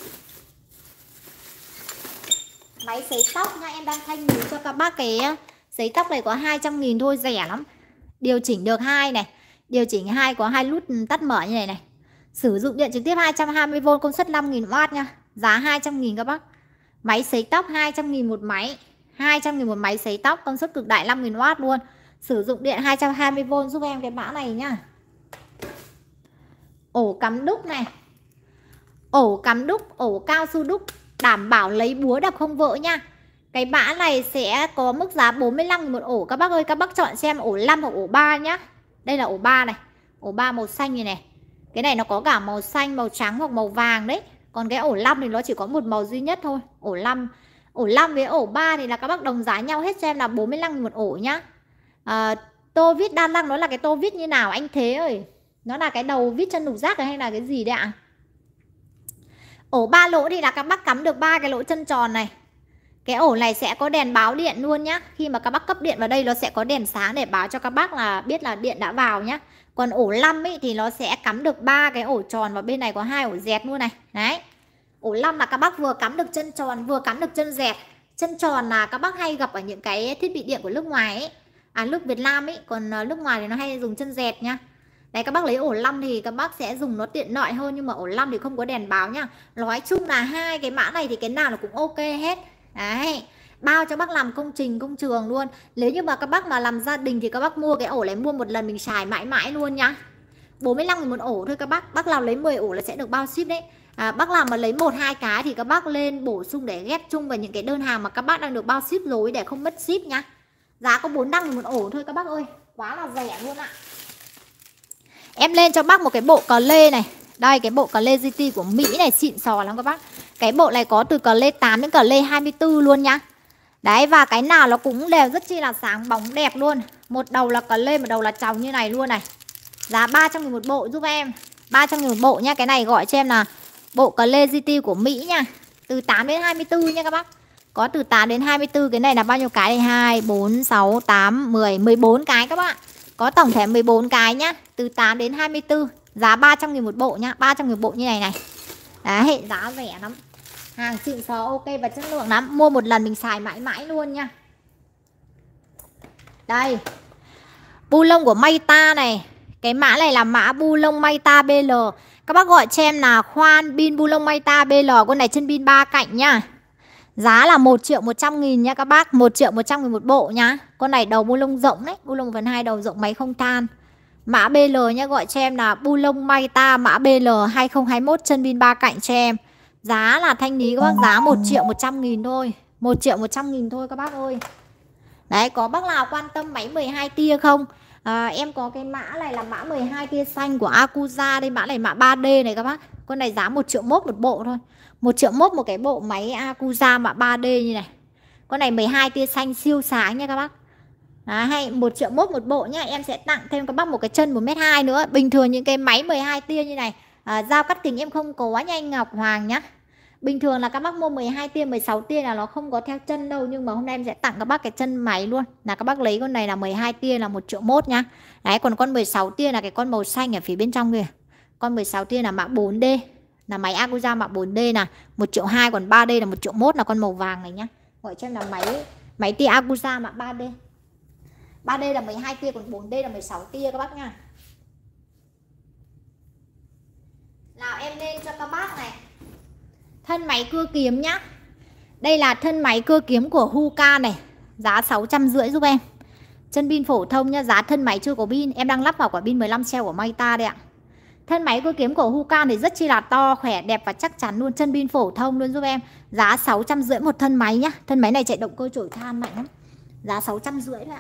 Máy sấy tóc nha, em đang thanh lý cho các bác cái sấy tóc này có 200.000 thôi, rẻ lắm. Điều chỉnh được 2 này. Điều chỉnh 2 có 2 nút tắt mở như này này. Sử dụng điện trực tiếp 220V, công suất 5000W nha. Giá 200.000 các bác. Máy sấy tóc 200.000 một máy. 200.000 một máy sấy tóc, công suất cực đại 5000W luôn. Sử dụng điện 220V giúp em cái mã này nhá. Ổ cắm đúc này. Ổ cắm đúc, ổ cao su đúc, đảm bảo lấy búa đập không vỡ nha. Cái mã này sẽ có mức giá 45.000 một ổ các bác ơi. Các bác chọn xem ổ 5 hoặc ổ 3 nhá. Đây là ổ 3 này. Ổ 3 màu xanh như này. Cái này nó có cả màu xanh, màu trắng hoặc màu vàng đấy. Còn cái ổ 5 thì nó chỉ có một màu duy nhất thôi. Ổ 5 với ổ 3 thì là các bác đồng giá nhau hết cho em là 45.000 một ổ nhá. Tô vít đa năng nó là cái tô vít như nào anh Thế ơi? Nó là cái đầu vít chân lục giác hay là cái gì đấy ạ? Ổ 3 lỗ thì là các bác cắm được 3 cái lỗ chân tròn này. Cái ổ này sẽ có đèn báo điện luôn nhá. Khi mà các bác cấp điện vào đây nó sẽ có đèn sáng để báo cho các bác là biết là điện đã vào nhá. Còn ổ 5 ấy thì nó sẽ cắm được 3 cái ổ tròn, và bên này có 2 ổ dẹt luôn này. Đấy. Ổ 5 là các bác vừa cắm được chân tròn vừa cắm được chân dẹt. Chân tròn là các bác hay gặp ở những cái thiết bị điện của nước ngoài ấy. Nước Việt Nam ấy, còn nước ngoài thì nó hay dùng chân dẹt nhá. Đấy, các bác lấy ổ 5 thì các bác sẽ dùng nó tiện lợi hơn, nhưng mà ổ 5 thì không có đèn báo nhá. Nói chung là hai cái mã này thì cái nào là cũng ok hết. Đấy, bao cho bác làm công trình, công trường luôn. Nếu như mà các bác mà làm gia đình thì các bác mua cái ổ này, mua một lần mình xài mãi mãi luôn nhá. 45.000 một ổ thôi các bác. Bác nào lấy 10 ổ là sẽ được bao ship đấy. Bác nào mà lấy 1-2 cái thì các bác lên bổ sung để ghép chung vào những cái đơn hàng mà các bác đang được bao ship rồi, để không mất ship nhá. Giá có 45.000 một ổ thôi các bác ơi. Quá là rẻ luôn ạ. Em lên cho bác một cái bộ cờ lê này. Đây, cái bộ cờ lê GT của Mỹ này xịn sò lắm các bác. Cái bộ này có từ cờ lê 8 đến cờ lê 24 luôn nhá. Đấy, và cái nào nó cũng đều rất chi là sáng bóng đẹp luôn. Một đầu là cờ lê, một đầu là tròng như này luôn này. Giá 300.000 một bộ giúp em. 300.000 một bộ nha. Cái này gọi cho em là bộ cờ lê GT của Mỹ nha. Từ 8 đến 24 nha các bác. Có từ 8 đến 24. Cái này là bao nhiêu cái đây? 2, 4, 6, 8, 10, 14 cái các bạn. Có tổng thể 14 cái nhá. Từ 8 đến 24. Giá 300.000 một bộ nhá. 300.000 bộ như này này. Đấy, giá rẻ lắm. Hàng xịn xò ok và chất lượng lắm. Mua một lần mình xài mãi mãi luôn nha. Đây, bu lông của Mayta này. Cái mã này là mã bu lông Mayta BL. Các bác gọi cho em là khoan pin bu lông Mayta BL. Con này chân pin 3 cạnh nhá. Giá là 1.100.000 nha các bác. 1.100.000 một bộ nhá. Con này đầu bu lông rộng đấy. Bu lông phần 2 đầu rộng, máy không than. Mã BL nhá. Gọi cho em là bu lông Mayta mã BL 2021, chân pin 3 cạnh cho em. Giá là thanh lý các bác, giá 1.100.000 thôi. 1.100.000 thôi các bác ơi. Đấy, có bác nào quan tâm máy 12 tia không? Em có cái mã này là mã 12 tia xanh của Acuza. Đây, mã này mã 3D này các bác. Con này giá 1.1 triệu một bộ thôi. 1.1 triệu một cái bộ máy Acuza mã 3D như này. Con này 12 tia xanh siêu sáng nha các bác. Hay 1.1 triệu một bộ nhá. Em sẽ tặng thêm các bác một cái chân 1m2 nữa. Bình thường những cái máy 12 tia như này dao cắt kính em không có nha anh Ngọc Hoàng nhá. Bình thường là các bác mua 12 tia, 16 tia là nó không có theo chân đâu. Nhưng mà hôm nay em sẽ tặng các bác cái chân máy luôn. Là các bác lấy con này là 12 tia là 1.1 triệu nhá. Đấy, còn con 16 tia là cái con màu xanh ở phía bên trong kìa. Con 16 tia là mã 4D, là máy Aguza mã 4D nè, 1,2 triệu, còn 3D là 1,1 triệu là con màu vàng này nhá. Gọi cho em là máy tia Aguza mã 3D. 3D là 12 tia, còn 4D là 16 tia các bác nha. Nào em lên cho các bác này thân máy cưa kiếm nhá. Đây là thân máy cưa kiếm của Huka này, giá 650 giúp em. Chân pin phổ thông nhá, giá thân máy chưa có pin, em đang lắp vào quả pin 15 cell của Mayta đây ạ. Thân máy cưa kiếm của Huka thì rất chi là to, khỏe, đẹp và chắc chắn luôn, chân pin phổ thông luôn giúp em. Giá 650 một thân máy nhá. Thân máy này chạy động cơ chổi than mạnh lắm. Giá 650 thôi ạ.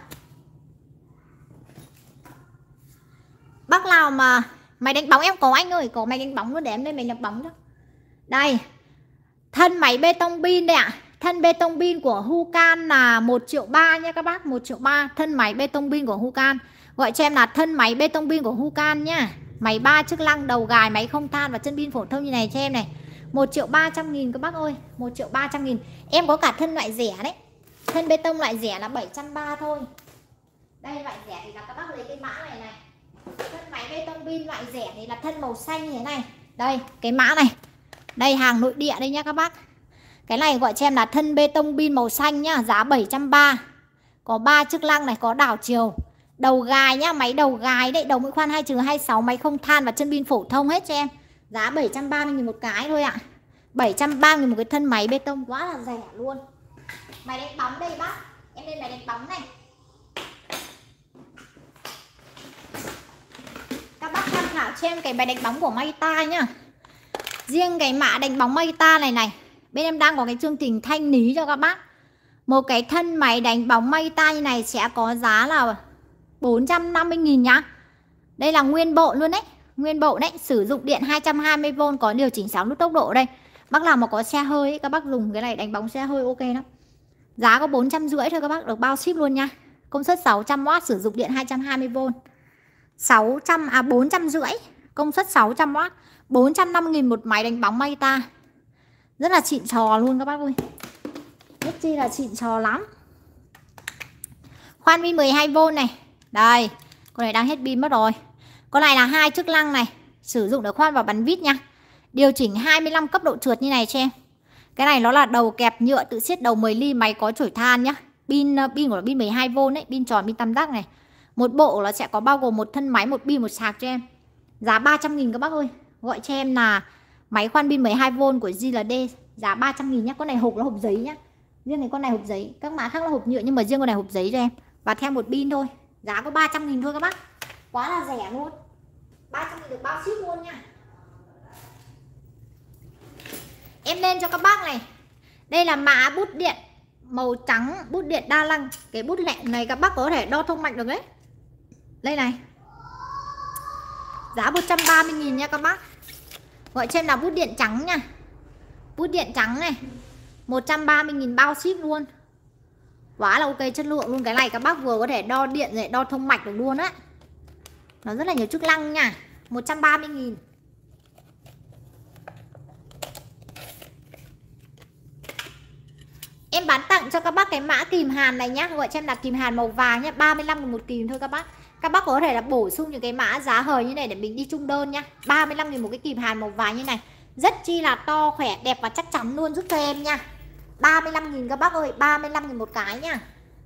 Bác nào mà máy đánh bóng em có anh ơi, có máy đánh bóng luôn để em lên máy đánh bóng đó. Đây. Thân máy bê tông pin đây ạ. Thân bê tông pin của Hukan là 1,3 triệu nha các bác, 1,3 triệu. Thân máy bê tông pin của Hukan. Gọi cho em là thân máy bê tông pin của Hukan nhá. Máy 3 chức năng, đầu gài, máy không than và chân pin phổ thông như này cho em này. 1.300.000 các bác ơi, 1.300.000. Em có cả thân loại rẻ đấy. Thân bê tông loại rẻ là 730 thôi. Đây loại rẻ thì là các bác lấy cái mã này này. Thân máy bê tông pin loại rẻ thì là thân màu xanh như thế này. Đây, cái mã này. Đây hàng nội địa đây nhá các bác. Cái này gọi cho em là thân bê tông pin màu xanh nhá, giá 730. Có 3 chức năng này, có đảo chiều, đầu gài nhá, máy đầu gài đấy, đầu mũi khoan 2-26, máy không than và chân pin phổ thông hết cho em. Giá 730.000 một cái thôi ạ. 730.000 một cái thân máy bê tông, quá là rẻ luôn. Máy đánh bóng đây bác. Em lên máy đánh bóng này. Các bác tham khảo cho em cái máy đánh bóng của Mayta nhá. Riêng cái mã đánh bóng Mayta này này, bên em đang có cái chương trình thanh lý cho các bác. Một cái thân máy đánh bóng Mayta như này sẽ có giá là 450.000 nhá. Đây là nguyên bộ luôn đấy, nguyên bộ đấy, sử dụng điện 220V, có điều chỉnh 6 nút tốc độ đây. Bác nào mà có xe hơi ấy, các bác dùng cái này đánh bóng xe hơi ok lắm. Giá có 450 thôi các bác, được bao ship luôn nha. Công suất 600W, sử dụng điện 220V. 450, công suất 600W, 450.000 một máy đánh bóng Mayta. Rất là xịn sò luôn các bác ơi. Rất chi là xịn sò lắm. Khoan pin 12V này. Đây, con này đang hết pin mất rồi. Con này là 2 chức năng này, sử dụng để khoan và bắn vít nha. Điều chỉnh 25 cấp độ trượt như này cho em. Cái này nó là đầu kẹp nhựa tự siết đầu 10 ly, máy có chổi than nhá. Pin của nó pin 12V đấy, pin tròn, pin tam giác này. Một bộ nó sẽ có bao gồm một thân máy, một pin, một sạc cho em. Giá 300.000 các bác ơi. Gọi cho em là máy khoan pin 12V của JLD, giá 300.000 nhá. Con này hộp là hộp giấy nhá. Riêng cái con này hộp giấy, các mã khác là hộp nhựa nhưng mà riêng con này hộp giấy cho em. Và theo một pin thôi. Giá có 300.000 thôi các bác. Quá là rẻ luôn. 300.000 được bao ship luôn nha. Em lên cho các bác này. Đây là mã bút điện màu trắng, bút điện đa năng. Cái bút lẹn này các bác có thể đo thông mạch được đấy. Đây này. Giá 130.000 nha các bác. Gọi cho em là bút điện trắng nha. Bút điện trắng này 130.000 bao ship luôn. Quá là ok, chất lượng luôn. Cái này các bác vừa có thể đo điện rồi đo thông mạch được luôn á. Nó rất là nhiều chức năng nha. 130.000. Em bán tặng cho các bác cái mã kìm hàn này nhá. Gọi cho em là kìm hàn màu vàng nhá, 35.000 một kìm thôi các bác. Các bác có thể là bổ sung những cái mã giá hời như này để mình đi chung đơn nhá. 35.000 một cái kìm hàn màu vàng như này. Rất chi là to, khỏe, đẹp và chắc chắn luôn, giúp cho em nha. 35.000 các bác ơi, 35.000 một cái nha.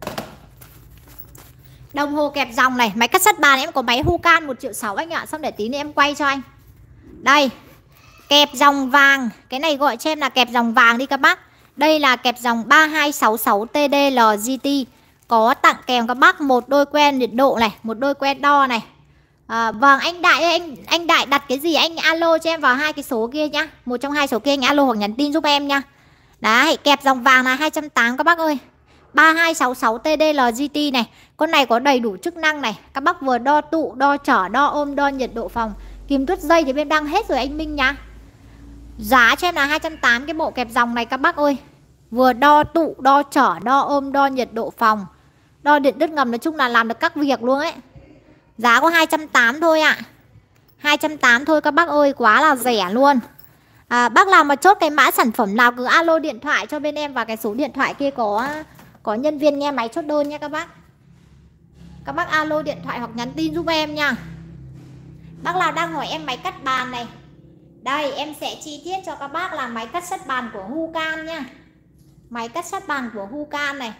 Đồng hồ kẹp dòng này, máy cắt sắt bàn em có máy Hukan 1,6 triệu anh ạ. Xong để tí nữa em quay cho anh. Đây, kẹp dòng vàng. Cái này gọi cho em là kẹp dòng vàng đi các bác. Đây là kẹp dòng 3266TD LGT. Có tặng kèm các bác một đôi que nhiệt độ này, một đôi que đo này. Vâng anh Đại ơi, anh Đại đặt cái gì anh alo cho em vào hai cái số kia nhá. Một trong hai số kia anh alo hoặc nhắn tin giúp em nha. Đấy, kẹp dòng vàng là 280 các bác ơi. 3266TD LGT này. Con này có đầy đủ chức năng này. Các bác vừa đo tụ, đo chở, đo ôm, đo nhiệt độ phòng. Kìm tuốt dây thì bên đang hết rồi anh Minh nha. Giá cho em là 280 cái bộ kẹp dòng này các bác ơi. Vừa đo tụ, đo chở, đo ôm, đo nhiệt độ phòng, đo điện đứt ngầm, nói chung là làm được các việc luôn ấy. Giá có 280 thôi ạ. 280 thôi các bác ơi, quá là rẻ luôn. Bác nào mà chốt cái mã sản phẩm nào cứ alo điện thoại cho bên em, và cái số điện thoại kia có nhân viên nghe máy chốt đơn nha các bác. Các bác alo điện thoại hoặc nhắn tin giúp em nha. Bác nào đang hỏi em máy cắt bàn này. Đây em sẽ chi tiết cho các bác là máy cắt sắt bàn của Hucan nha. Máy cắt sắt bàn của Hucan này.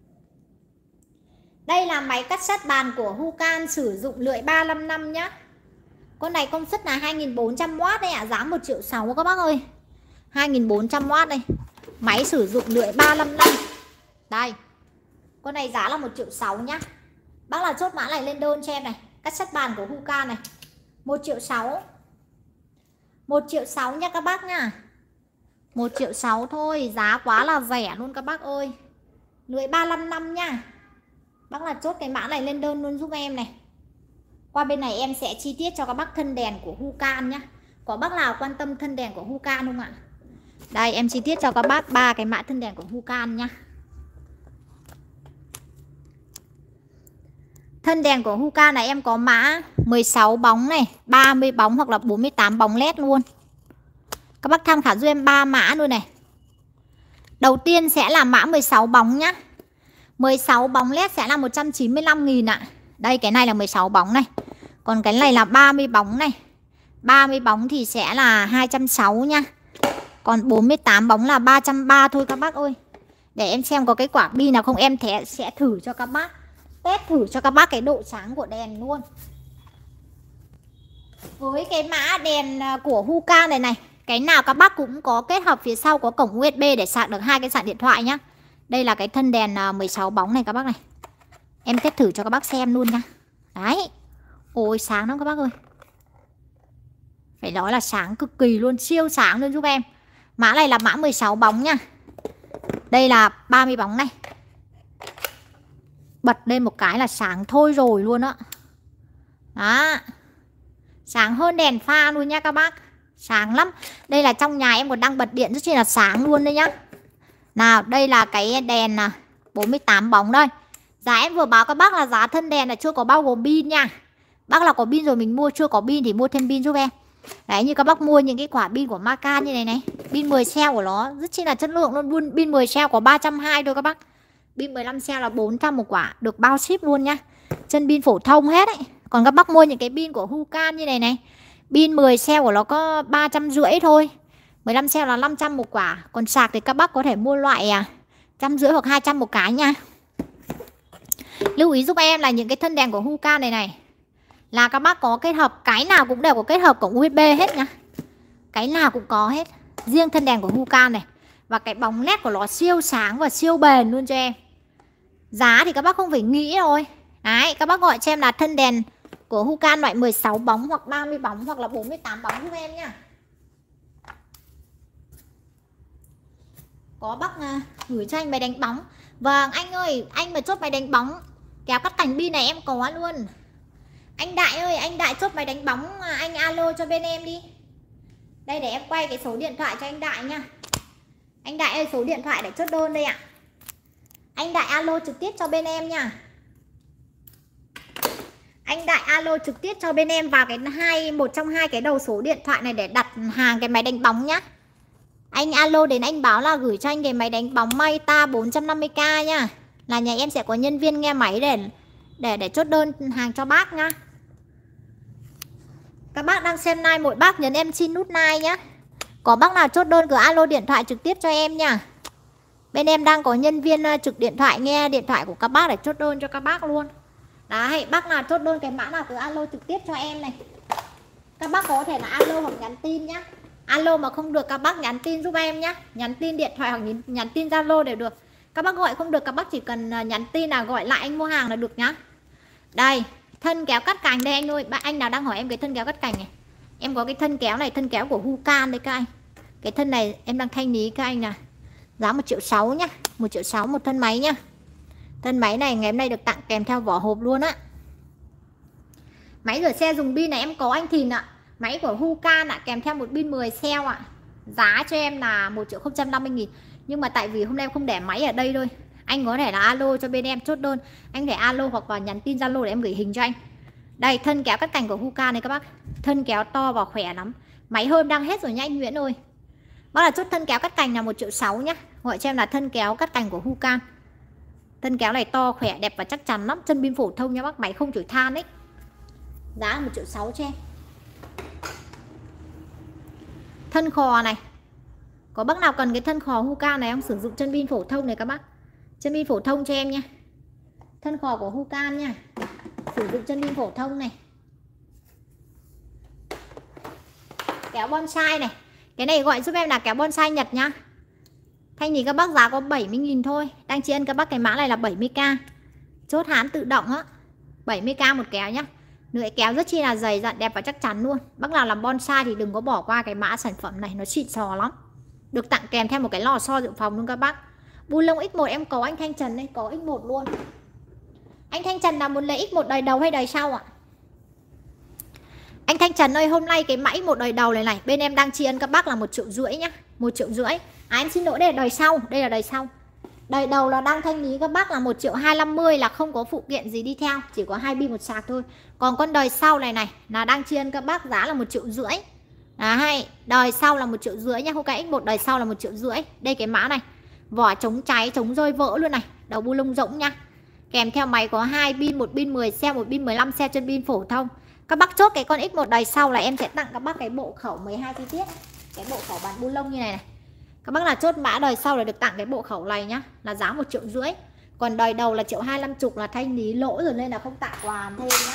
Đây là máy cắt sắt bàn của Hucan sử dụng lưỡi 355 nhá. Con này công suất là 2400W đấy ạ, giá 1.600.000 các bác ơi. 2400W đây. Máy sử dụng lưỡi 355. Đây. Con này giá là 1.600.000 nhá. Bác là chốt mã này lên đơn cho em này. Cắt sắt bàn của Hucan này. 1.600.000. 1.600.000 nha các bác nha. 1.600.000 thôi, giá quá là rẻ luôn các bác ơi. Lưỡi 355 nha. Bác là chốt cái mã này lên đơn luôn giúp em này. Qua bên này em sẽ chi tiết cho các bác thân đèn của Hucan nhá. Có bác nào quan tâm thân đèn của Hucan không ạ? Đây em chi tiết cho các bác 3 cái mã thân đèn của Hucan nhá. Thân đèn của Hucan này em có mã 16 bóng này, 30 bóng hoặc là 48 bóng led luôn. Các bác tham khảo giúp em 3 mã luôn này. Đầu tiên sẽ là mã 16 bóng nhá. 16 bóng led sẽ là 195.000 ạ. Đây cái này là 16 bóng này. Còn cái này là 30 bóng này. 30 bóng thì sẽ là 260 nha. Còn 48 bóng là 330 thôi các bác ơi. Để em xem có cái quả pin nào không, em sẽ thử cho các bác. Test thử cho các bác cái độ sáng của đèn luôn. Với cái mã đèn của Hucan này này, cái nào các bác cũng có kết hợp phía sau có cổng USB để sạc được 2 cái sạc điện thoại nhá. Đây là cái thân đèn 16 bóng này các bác này. Em test thử cho các bác xem luôn nha. Đấy. Ôi sáng lắm các bác ơi. Phải nói là sáng cực kỳ luôn, siêu sáng luôn giúp em. Mã này là mã 16 bóng nha. Đây là 30 bóng này. Bật lên một cái là sáng thôi rồi luôn á. Đó. Sáng hơn đèn pha luôn nha các bác. Sáng lắm. Đây là trong nhà em còn đang bật điện rất chi là sáng luôn đấy nhá. Nào đây là cái đèn 48 bóng đây. Giá em vừa báo các bác là giá thân đèn là chưa có bao gồm pin nha. Bác là có pin rồi mình mua, chưa có pin thì mua thêm pin giúp em. Đấy, như các bác mua những cái quả pin của Macan như này này. Pin 10 cell của nó rất chi là chất lượng luôn. Pin 10 cell có 320 thôi các bác. Pin 15 cell là 400 một quả, được bao ship luôn nhá. Chân pin phổ thông hết ấy. Còn các bác mua những cái pin của Hucan như này này, pin 10 cell của nó có 350 thôi. 15 cell là 500 một quả. Còn sạc thì các bác có thể mua loại 150 hoặc 200 một cái nha. Lưu ý giúp em là những cái thân đèn của Hucan này này là các bác có kết hợp, cái nào cũng đều có kết hợp cổng USB hết nha. Cái nào cũng có hết. Riêng thân đèn của Hucan này. Và cái bóng led của nó siêu sáng và siêu bền luôn cho em. Giá thì các bác không phải nghĩ rồi. Đấy, các bác gọi cho em là thân đèn của Hucan loại 16 bóng hoặc 30 bóng hoặc là 48 bóng giúp em nha. Có bác gửi cho anh máy đánh bóng. Vâng anh ơi, anh mà chốt máy đánh bóng kéo cắt cảnh pin này em có luôn. Anh Đại ơi, anh Đại chốt máy đánh bóng, anh alo cho bên em đi. Đây để em quay cái số điện thoại cho anh Đại nha. Anh Đại ơi, số điện thoại để chốt đơn đây ạ. Anh Đại alo trực tiếp cho bên em nha. Anh Đại alo trực tiếp cho bên em vào cái một trong hai cái đầu số điện thoại này để đặt hàng cái máy đánh bóng nhá. Anh alo đến anh báo là gửi cho anh cái máy đánh bóng Mayta 450k nha. Là nhà em sẽ có nhân viên nghe máy để chốt đơn hàng cho bác nha. Các bác đang xem like, mỗi bác nhấn em xin nút like nhá. Có bác nào chốt đơn cứ alo điện thoại trực tiếp cho em nha. Bên em đang có nhân viên trực điện thoại nghe điện thoại của các bác để chốt đơn cho các bác luôn. Đấy, bác nào chốt đơn cái mã nào cứ alo trực tiếp cho em này. Các bác có thể là alo hoặc nhắn tin nhá. Alo mà không được các bác nhắn tin giúp em nhá. Nhắn tin điện thoại hoặc nhắn tin Zalo đều được. Các bác gọi không được các bác chỉ cần nhắn tin là gọi lại anh mua hàng là được nhá. Đây, thân kéo cắt cành đây anh ơi. Anh nào đang hỏi em cái thân kéo cắt cành này. Em có cái thân kéo này, thân kéo của Hucan đây các anh. Cái thân này em đang thanh lý các anh nè. Giá 1.600.000 nhá. 1.600.000 một thân máy nhá. Thân máy này ngày hôm nay được tặng kèm theo vỏ hộp luôn á. Máy rửa xe dùng pin này em có anh Thìn ạ. Máy của Hucan ạ, kèm theo một pin 10 cell ạ. Giá cho em là 1.050.000. Nhưng mà tại vì hôm nay em không để máy ở đây thôi. Anh có thể là alo cho bên em chốt đơn. Anh thể alo hoặc là nhắn tin Zalo để em gửi hình cho anh. Đây, thân kéo cắt cành của Hucan này các bác. Thân kéo to và khỏe lắm. Máy hôm đang hết rồi nha anh Nguyễn ơi. Bác là chốt thân kéo cắt cành là 1.600.000 nhá. Gọi cho em là thân kéo cắt cành của Hucan. Thân kéo này to, khỏe, đẹp và chắc chắn lắm. Chân pin phổ thông nha bác, máy không chổi than đấy. Giá là 1.600.000 cho em. Thân khò này. Có bác nào cần cái thân khò Huca này không? Sử dụng chân pin phổ thông này các bác. Chân pin phổ thông cho em nha. Thân khò của Huca nha. Sử dụng chân pin phổ thông này. Kéo bonsai này. Cái này gọi giúp em là kéo bonsai Nhật nhá. Thanh lý các bác giá có 70.000 thôi. Đang tri ân các bác cái mã này là 70k. Chốt hãng tự động á. 70k một kéo nhá. Lưỡi kéo rất chi là dày dặn đẹp và chắc chắn luôn. Bác nào làm bonsai thì đừng có bỏ qua cái mã sản phẩm này, nó xịn sò lắm. Được tặng kèm theo một cái lò xo dự phòng luôn các bác. Bu lông X1 em có anh Thanh Trần đây, có X1 luôn. Anh Thanh Trần là muốn lấy X1 đời đầu hay đời sau ạ? Anh Thanh Trần ơi, hôm nay cái mã X1 đời đầu này bên em đang tri ân các bác là 1,5 triệu nhá. 1,5 triệu. Em xin lỗi, đây là đời sau, đây là đời sau. Đời đầu là đang thanh lý các bác là 1.250.000 là không có phụ kiện gì đi theo, chỉ có 2 pin một sạc thôi. Còn con đời sau này là đang tri ân các bác giá là 1,5 triệu. Đấy, đời sau là 1,5 triệu nhá. Huca X1 đời sau là 1,5 triệu. Đây cái mã này. Vỏ chống cháy, chống rơi vỡ luôn này. Đầu bu lông rỗng nha. Kèm theo máy có 2 pin, 1 pin 10 xe, 1 pin 15 xe, chân pin phổ thông. Các bác chốt cái con X1 đời sau là em sẽ tặng các bác cái bộ khẩu 12 chi tiết. Cái bộ khẩu bán bu lông như này này. Các bác là chốt mã đời sau là được tặng cái bộ khẩu này nhá, là giá 1,5 triệu. Còn đời đầu là 1.250.000 là thanh lý lỗ rồi nên là không tặng quà thêm nhá.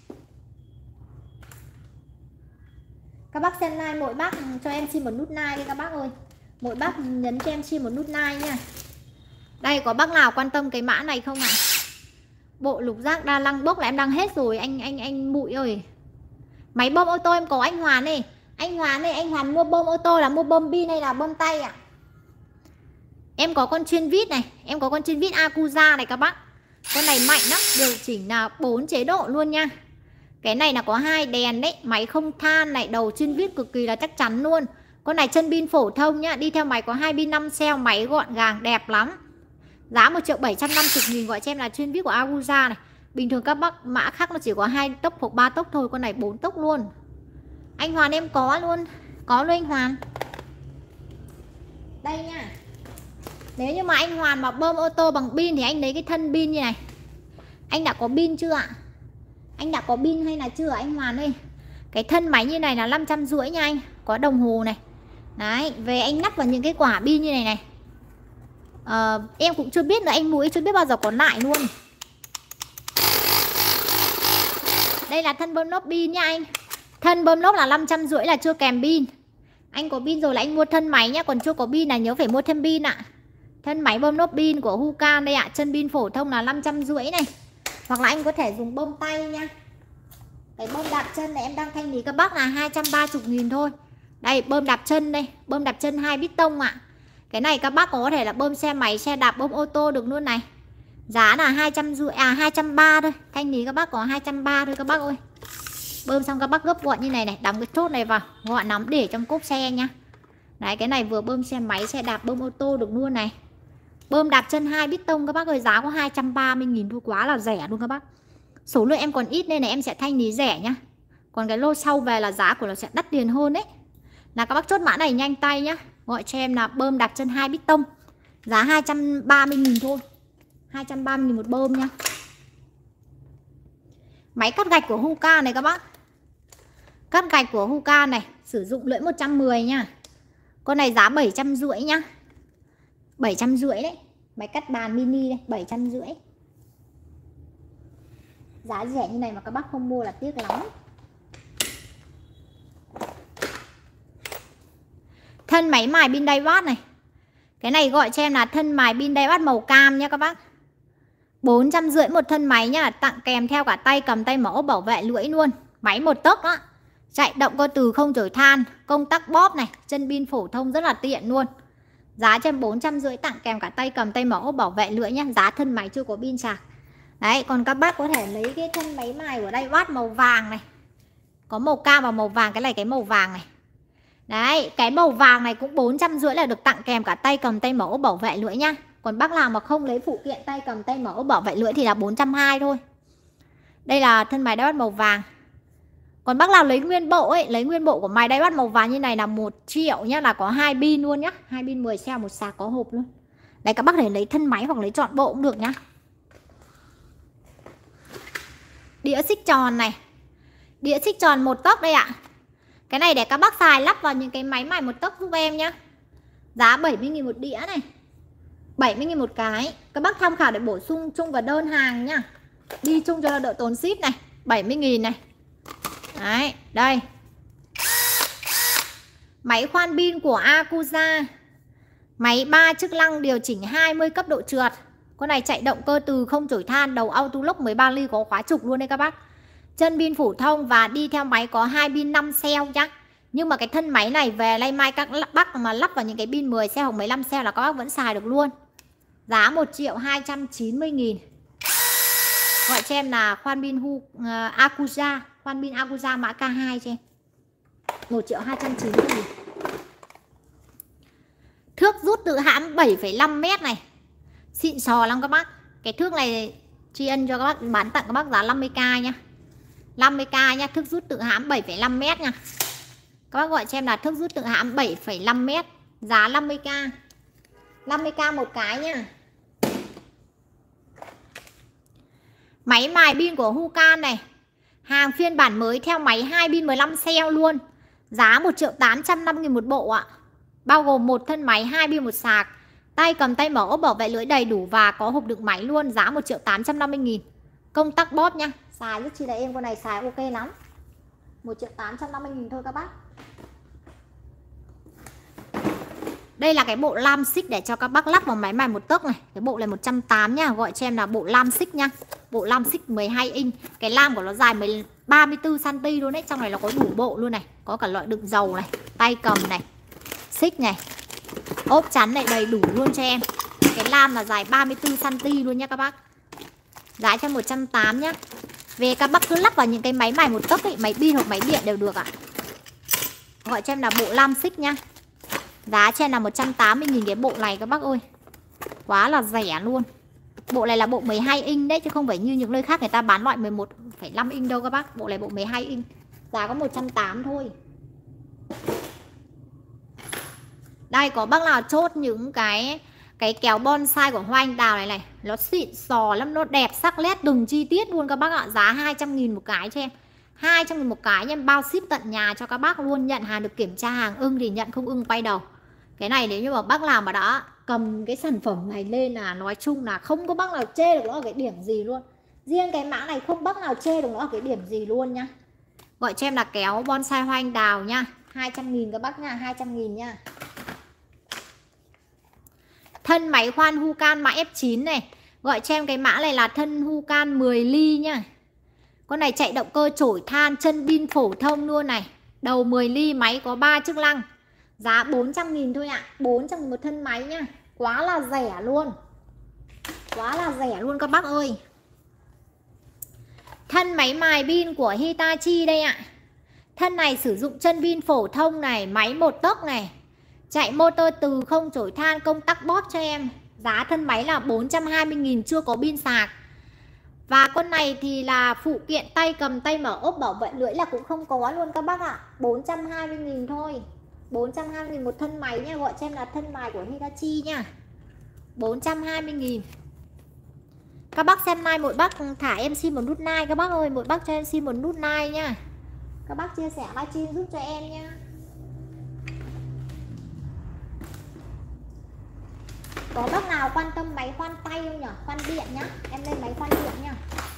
Các bác xem like, mỗi bác cho em xin một nút like đi các bác ơi. Mỗi bác nhấn cho em xin một nút like nha. Đây, có bác nào quan tâm cái mã này không ạ? Bộ lục giác đa năng bốc là em đang hết rồi anh Bụi ơi. Máy bơm ô tô em có anh Hoàn này. Anh Hoàn này, anh Hoàn mua bơm ô tô là mua bơm pin hay là bơm tay ạ? Em có con chuyên vít này, em có con chuyên vít Akuza này các bác. Con này mạnh lắm, điều chỉnh là 4 chế độ luôn nha. Cái này là có 2 đèn đấy, máy không than này, đầu chuyên vít cực kỳ là chắc chắn luôn. Con này chân pin phổ thông nhá, đi theo máy có 2 pin 5 cell, máy gọn gàng đẹp lắm. Giá 1.750.000 gọi cho em là chuyên vít của Akuza này. Bình thường các bác mã khác nó chỉ có 2 tốc hoặc 3 tốc thôi, con này 4 tốc luôn. Anh Hoàn em có luôn, có luôn anh Hoàn. Đây nha. Nếu như mà anh Hoàn mà bơm ô tô bằng pin thì anh lấy cái thân pin như này. Anh đã có pin chưa ạ? Anh đã có pin hay là chưa anh Hoàn ơi? Cái thân máy như này là 550 nha anh. Có đồng hồ này. Đấy, về anh lắp vào những cái quả pin như này này. Em cũng chưa biết nữa, anh Mũi chưa biết bao giờ có lại luôn. Đây là thân bơm lốp pin nha anh. Thân bơm lốp là 550 là chưa kèm pin. Anh có pin rồi là anh mua thân máy nhá, còn chưa có pin là nhớ phải mua thêm pin ạ. Thân máy bơm lốp pin của Huca đây ạ, chân pin phổ thông là 550 này. Hoặc là anh có thể dùng bơm tay nha. Cái bơm đạp chân này em đang thanh lý các bác là 230.000 thôi. Đây, bơm đạp chân đây, bơm đạp chân 2 piston ạ. Cái này các bác có thể là bơm xe máy, xe đạp, bơm ô tô được luôn này. Giá là 230 thôi. Thanh lý các bác có 230 thôi các bác ơi. Bơm xong các bác gấp gọn như này này, đóng cái chốt này vào, gọn nắm để trong cốp xe nha. Đấy, cái này vừa bơm xe máy, xe đạp, bơm ô tô được luôn này. Bơm đạp chân 2 piston các bác ơi, giá có 230.000 thôi, quá là rẻ luôn các bác. Số lượng em còn ít nên là em sẽ thanh lý rẻ nhá. Còn cái lô sau về là giá của nó sẽ đắt tiền hơn đấy. Là các bác chốt mã này nhanh tay nhá. Gọi cho em là bơm đạp chân 2 piston. Giá 230.000 thôi. 230.000 một bơm nha. Máy cắt gạch của Huca này các bác. Cắt gạch của Huca này, sử dụng lưỡi 110 nha. Con này giá 750 nhá. 750 đấy. Máy cắt bàn mini đây, 750. Giá rẻ như này mà các bác không mua là tiếc lắm. Thân máy mài pin Daiwatt này. Cái này gọi cho em là thân mài pin Daiwatt màu cam nha các bác. 450 một thân máy nhá, tặng kèm theo cả tay cầm, tay mở, bảo vệ lưỡi luôn. Máy một tấc đó. Chạy động cơ từ không chổi than, công tắc bóp này, chân pin phổ thông rất là tiện luôn. Giá cho em 450 tặng kèm cả tay cầm, tay mở, bảo vệ lưỡi nhá. Giá thân máy chưa có pin sạc. Đấy, còn các bác có thể lấy cái thân máy mài của Daiwatt màu vàng này. Có màu cam và màu vàng, cái này cái màu vàng này. Đấy, cái màu vàng này cũng 450 là được tặng kèm cả tay cầm, tay mở, bảo vệ lưỡi nhá. Còn bác nào mà không lấy phụ kiện tay cầm, tay mở, bảo vệ lưỡi thì là 420 thôi. Đây là thân máy Daiwatt màu vàng. Còn bác nào lấy nguyên bộ ấy, lấy nguyên bộ của máy Daiwatt màu vàng như này là 1 triệu nhá, là có 2 pin luôn nhá, 2 pin 10 cell, một sạc có hộp luôn. Đấy, các bác thể lấy thân máy hoặc lấy chọn bộ cũng được nhá. Đĩa xích tròn này. Đĩa xích tròn một tấc đây ạ. Cái này để các bác xài lắp vào những cái máy mài một tấc giúp em nhá. Giá 70.000 một đĩa này, 70.000 một cái. Các bác tham khảo để bổ sung chung vào đơn hàng nhá. Đi chung cho nó đỡ tốn ship này. 70.000 này. Đấy, đây. Máy khoan pin của Akuza. Máy 3 chức năng điều chỉnh 20 cấp độ trượt. Con này chạy động cơ từ không chổi than, đầu auto lock 13 ly, có khóa trục luôn đấy các bác. Chân pin phổ thông và đi theo máy có 2 pin 5 cell nhá. Nhưng mà cái thân máy này về nay mai các bác mà lắp vào những cái pin 10 cell hoặc 15 cell là các bác vẫn xài được luôn. Giá 1.290.000. Gọi cho em là khoan pin Akuza, khoan pin Akuza mã K2 cho em. 1.290.000. Thước rút tự hãm 7,5 m này. Xịn sò lắm các bác. Cái thước này tri ân cho các bác, bán tặng các bác giá 50k nhá. 50k nhá, thước rút tự hãm 7,5 m nha. Các bác gọi cho em là thước rút tự hãm 7,5 m, giá 50k. 50k một cái nha. Máy mài pin của Hukan này. Hàng phiên bản mới theo máy 2 pin 15 cell luôn. Giá 1.850.000 một bộ ạ. Bao gồm một thân máy, 2 pin một sạc, tay cầm tay mở ốp bảo vệ lưỡi đầy đủ và có hộp đựng máy luôn. Giá 1.850.000. Công tắc bóp nha. Xài rất chi là em, con này xài ok lắm. 1.850.000 thôi các bác. Đây là cái bộ lam xích để cho các bác lắp vào máy mài một tấc này. Cái bộ này 180 nha, gọi cho em là bộ lam xích nha. Bộ lam xích 12 inch. Cái lam của nó dài 34 cm luôn đấy. Trong này nó có đủ bộ luôn này. Có cả loại đựng dầu này, tay cầm này, xích này, ốp chắn này, đầy đủ luôn cho em. Cái lam là dài 34 cm luôn nha các bác. Giá cho 180 nhá. Về các bác cứ lắp vào những cái máy mài một tấc ấy, máy pin hoặc máy điện đều được ạ. Gọi cho em là bộ lam xích nhá. Giá cho em là 180.000 cái bộ này các bác ơi. Quá là rẻ luôn. Bộ này là bộ 12 inch đấy, chứ không phải như những nơi khác người ta bán loại 11,5 inch đâu các bác. Bộ này bộ 12 inch. Giá có 180 thôi. Đây, có bác nào chốt những cái kéo bonsai của Hoa Anh Đào này này. Nó xịn sò lắm, nó đẹp sắc nét từng chi tiết luôn các bác ạ. Giá 200.000 một cái cho em. 200.000 một cái nha, bao ship tận nhà cho các bác luôn. Nhận hàng được kiểm tra, hàng ưng thì nhận, không ưng quay đầu. Cái này nếu như mà bác nào mà đã cầm cái sản phẩm này lên là nói chung là không có bác nào chê được nó ở cái điểm gì luôn. Riêng cái mã này không bác nào chê được nó ở cái điểm gì luôn nhá. Gọi cho em là kéo bonsai Hoa Anh Đào nha. 200.000 các bác nha, 200.000 nha. Thân máy khoan Hukan mã F9 này. Gọi cho em cái mã này là thân Hukan 10 ly nha. Con này chạy động cơ chổi than, chân pin phổ thông luôn này. Đầu 10 ly, máy có 3 chức năng. Giá 400.000 thôi ạ. 400.000 một thân máy nha. Quá là rẻ luôn. Quá là rẻ luôn các bác ơi. Thân máy mài pin của Hitachi đây ạ. Thân này sử dụng chân pin phổ thông này, máy một tấc này, chạy motor từ không chổi than, công tắc bóp cho em. Giá thân máy là 420.000, chưa có pin sạc. Và con này thì là phụ kiện tay cầm tay mở ốp bảo vệ lưỡi là cũng không có luôn các bác ạ. 420.000 thôi. 420.000 một thân máy nha. Gọi cho em là thân mài của Hitachi nha. 420.000. Các bác xem like, mỗi bác thả em xin một nút like các bác ơi. Mỗi bác cho em xin một nút like nha. Các bác chia sẻ livestream giúp cho em nha. Có bác nào quan tâm máy khoan tay không nhỉ? Khoan điện nhá. Em lên máy khoan điện nhá.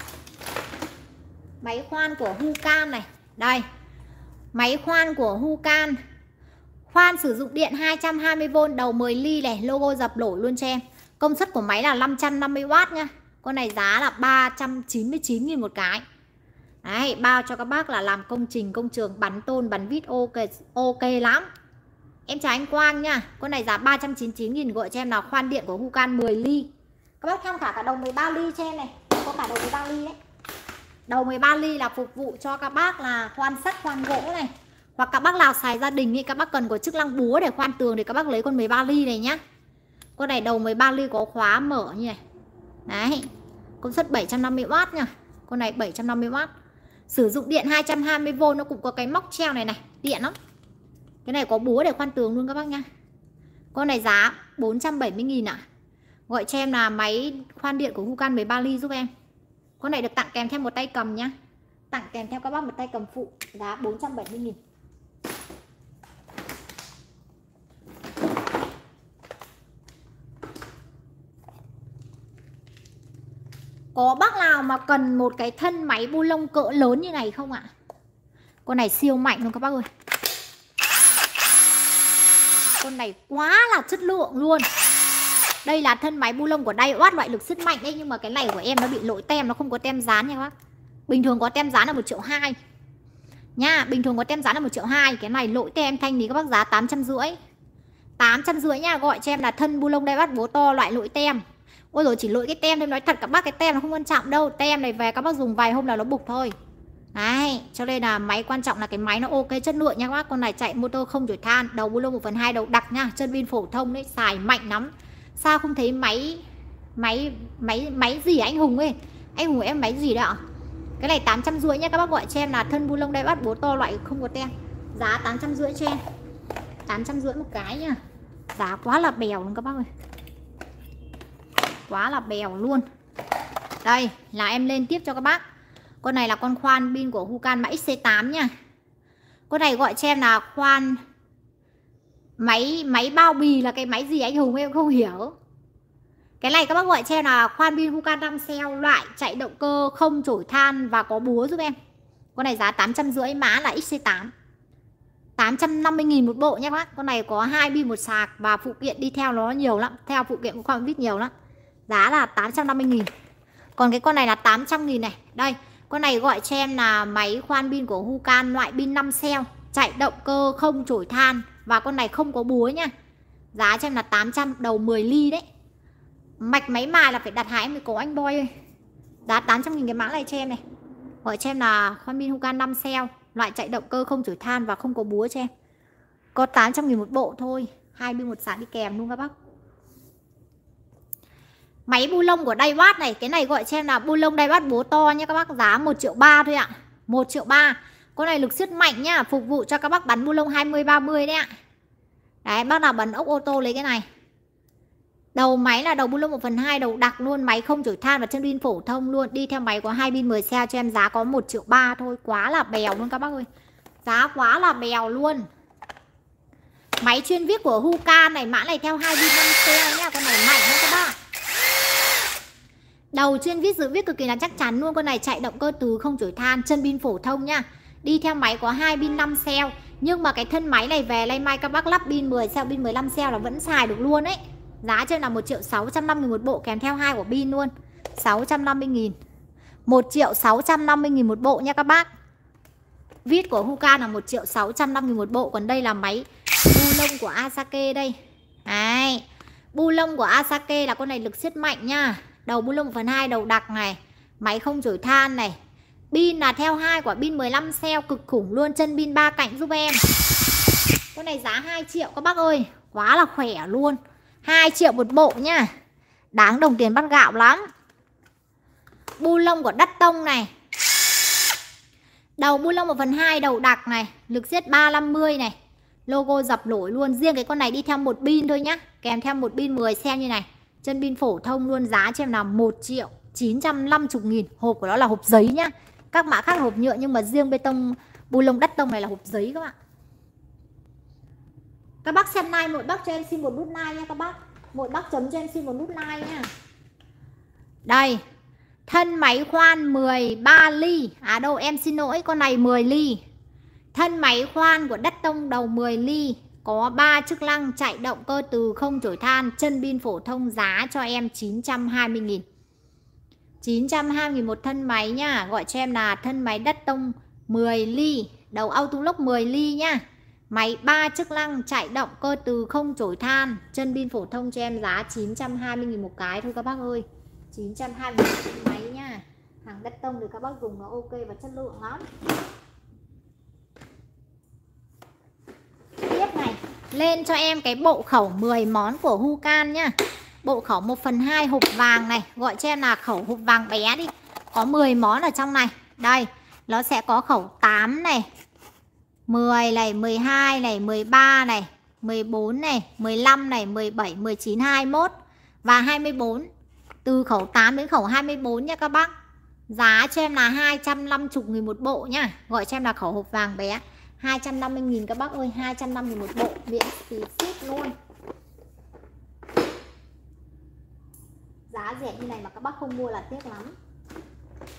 Máy khoan của Hukan này. Đây. Máy khoan của Hukan. Khoan sử dụng điện 220V, đầu 10 ly này, logo dập nổi luôn cho em. Công suất của máy là 550W nha. Con này giá là 399.000 một cái. Đấy, bao cho các bác là làm công trình, công trường, bắn tôn, bắn vít ok lắm. Em chào anh Quang nha. Con này giá 399.000, gọi cho em là khoan điện của Hukan 10 ly. Các bác tham khảo cả đầu 13 ly cho em này. Có cả đầu 13 ly đấy. Đầu 13 ly là phục vụ cho các bác là khoan sắt, khoan gỗ này. Hoặc các bác nào xài gia đình thì các bác cần có chức năng búa để khoan tường thì các bác lấy con 13 ly này nhá. Con này đầu 13 ly có khóa mở như này. Đấy. Công suất 750W nha. Con này 750W. Sử dụng điện 220V, nó cũng có cái móc treo này này, điện lắm. Cái này có búa để khoan tường luôn các bác nha. Con này giá 470.000 ạ. Gọi cho em là máy khoan điện của Hukan 13 ly giúp em. Con này được tặng kèm theo một tay cầm nhá. Tặng kèm theo các bác một tay cầm phụ. Giá 470.000. Có bác nào mà cần một cái thân máy bu lông cỡ lớn như này không ạ? Con này siêu mạnh luôn các bác ơi. Con này quá là chất lượng luôn. Đây là thân máy bu lông của Daiwa loại lực siết mạnh đấy. Nhưng mà cái này của em nó bị lỗi tem, nó không có tem dán nha các bác. Bình thường có tem dán là 1,2 triệu nha. Bình thường có tem dán là 1,2 triệu. Cái này lỗi tem thanh lý các bác giá 850. 850 nha. Gọi cho em là thân bu lông Daiwa bố to loại lỗi tem. Ôi rồi chỉ lỗi cái tem thôi. Nói thật các bác, cái tem nó không quan trọng đâu. Tem này về các bác dùng vài hôm là nó bục thôi. Đấy, cho nên là máy quan trọng là cái máy nó ok chất lượng nha các bác. Con này chạy motor không chổi than, đầu bu lông 1/2 đầu đặc nha, chân pin phổ thông đấy, xài mạnh lắm. Sao không thấy máy gì anh Hùng ấy? Anh Hùng em máy gì đấy ạ? Cái này 850 nhá các bác, gọi cho em là thân bu lông Daiwa bố to loại không có tem. Giá 850 cho em. 850 một cái nhá. Giá quá là bèo luôn các bác ơi. Quá là bèo luôn. Đây, là em lên tiếp cho các bác. Con này là con khoan pin của Hukan mã XC8 nha. Con này gọi cho em là khoan máy bao bì là cái máy gì anh Hùng em không hiểu. Cái này các bác gọi cho em là khoan pin Hukan 5 cell loại chạy động cơ không chổi than và có búa giúp em. Con này giá 850, mã là XC8. 850.000 một bộ nhé các bác. Con này có 2 pin một sạc và phụ kiện đi theo nó nhiều lắm. Theo phụ kiện của khoan vít nhiều lắm. Giá là 850.000. Còn cái con này là 800.000 này. Đây, con này gọi cho em là máy khoan pin của Hukan loại pin 5 cell, chạy động cơ không chổi than và con này không có búa nha. Giá cho em là 800, đầu 10 ly đấy. Mạch máy mài là phải đặt hái mới có anh Boy ơi. Giá 800.000 cái mã này cho em này. Gọi cho em là khoan pin Hukan 5 cell, loại chạy động cơ không chổi than và không có búa cho em. Có 800.000 một bộ thôi, 2 pin một sạc đi kèm luôn các bác. Máy bu lông của Daiwa này, cái này gọi cho em là bu lông Daiwa búa to nhé các bác, giá 1,3 triệu thôi ạ. 1,3 triệu. Con này lực siết mạnh nhá, phục vụ cho các bác bắn bu lông 20 30 đấy ạ. Đấy, bác nào bắn ốc ô tô lấy cái này. Đầu máy là đầu bu lông 1/2 đầu đặc luôn, máy không chổi than và chân pin phổ thông luôn, đi theo máy có 2 pin 10 cell cho em, giá có 1,3 triệu thôi, quá là bèo luôn các bác ơi. Giá quá là bèo luôn. Máy chuyên viết của Hukan này, mã này theo 2 pin 5 cell nhá, con này mạnh lắm các bác. Đầu chuyên viết dự viết cực kỳ là chắc chắn luôn. Con này chạy động cơ từ không chổi than, chân pin phổ thông nha. Đi theo máy có 2 pin 5 cell. Nhưng mà cái thân máy này về nay mai các bác lắp pin 10 cell, pin 15 cell là vẫn xài được luôn ấy. Giá trên là 1.650.000 một bộ, kèm theo 2 quả pin luôn. 650.000. 1.650.000 một bộ nha các bác. Viết của Hukan là 1.650.000 một bộ. Còn đây là máy bu lông của Asake đây. Đấy, bu lông của Asake là con này lực siết mạnh nha. Đầu bu lông 1/2 đầu đặc này, máy không chổi than này. Pin là theo 2 quả pin 15 cell cực khủng luôn, chân pin 3 cạnh giúp em. Con này giá 2 triệu các bác ơi, quá là khỏe luôn. 2 triệu một bộ nha. Đáng đồng tiền bắt gạo lắm. Bu lông của Đất Tông này. Đầu bu lông 1/2 đầu đặc này, lực siết 350 này. Logo dập nổi luôn, riêng cái con này đi theo một pin thôi nhá, kèm theo một pin 10 cell như này. Chân pin phổ thông luôn, giá cho em là 1.950.000. Hộp của nó là hộp giấy nhá. Các mã khác hộp nhựa nhưng mà riêng bê tông bu lông Đất Tông này là hộp giấy các bạn. Các bác xem like, mỗi bác cho em xin một nút like nha các bác. Mỗi bác chấm cho em xin một nút like nha. Đây, thân máy khoan 13 ly. À đâu em xin lỗi, con này 10 ly. Thân máy khoan của Đất Tông đầu 10 ly. Có 3 chức năng, chạy động cơ từ không chổi than, chân pin phổ thông, giá cho em 920.000. 920.000 một thân máy nhá. Gọi cho em là thân máy Đất Tông 10 ly, đầu auto lock 10 ly nhá. Máy 3 chức năng, chạy động cơ từ không chổi than, chân pin phổ thông cho em, giá 920.000 một cái thôi các bác ơi. 920.000 máy nhá. Hàng Đất Tông thì các bác dùng nó ok và chất lượng lắm. Tiếp này, lên cho em cái bộ khẩu 10 món của Hukan nhá. Bộ khẩu 1/2 hộp vàng này, gọi cho em là khẩu hộp vàng bé đi. Có 10 món ở trong này. Đây, nó sẽ có khẩu 8 này, 10 này, 12 này, 13 này, 14 này, 15 này, 17, 19, 21 và 24. Từ khẩu 8 đến khẩu 24 nha các bác. Giá cho em là 250.000 một bộ nhá. Gọi cho em là khẩu hộp vàng bé. 250.000 các bác ơi, 250.000 một bộ, miễn phí ship luôn. Giá rẻ như này mà các bác không mua là tiếc lắm.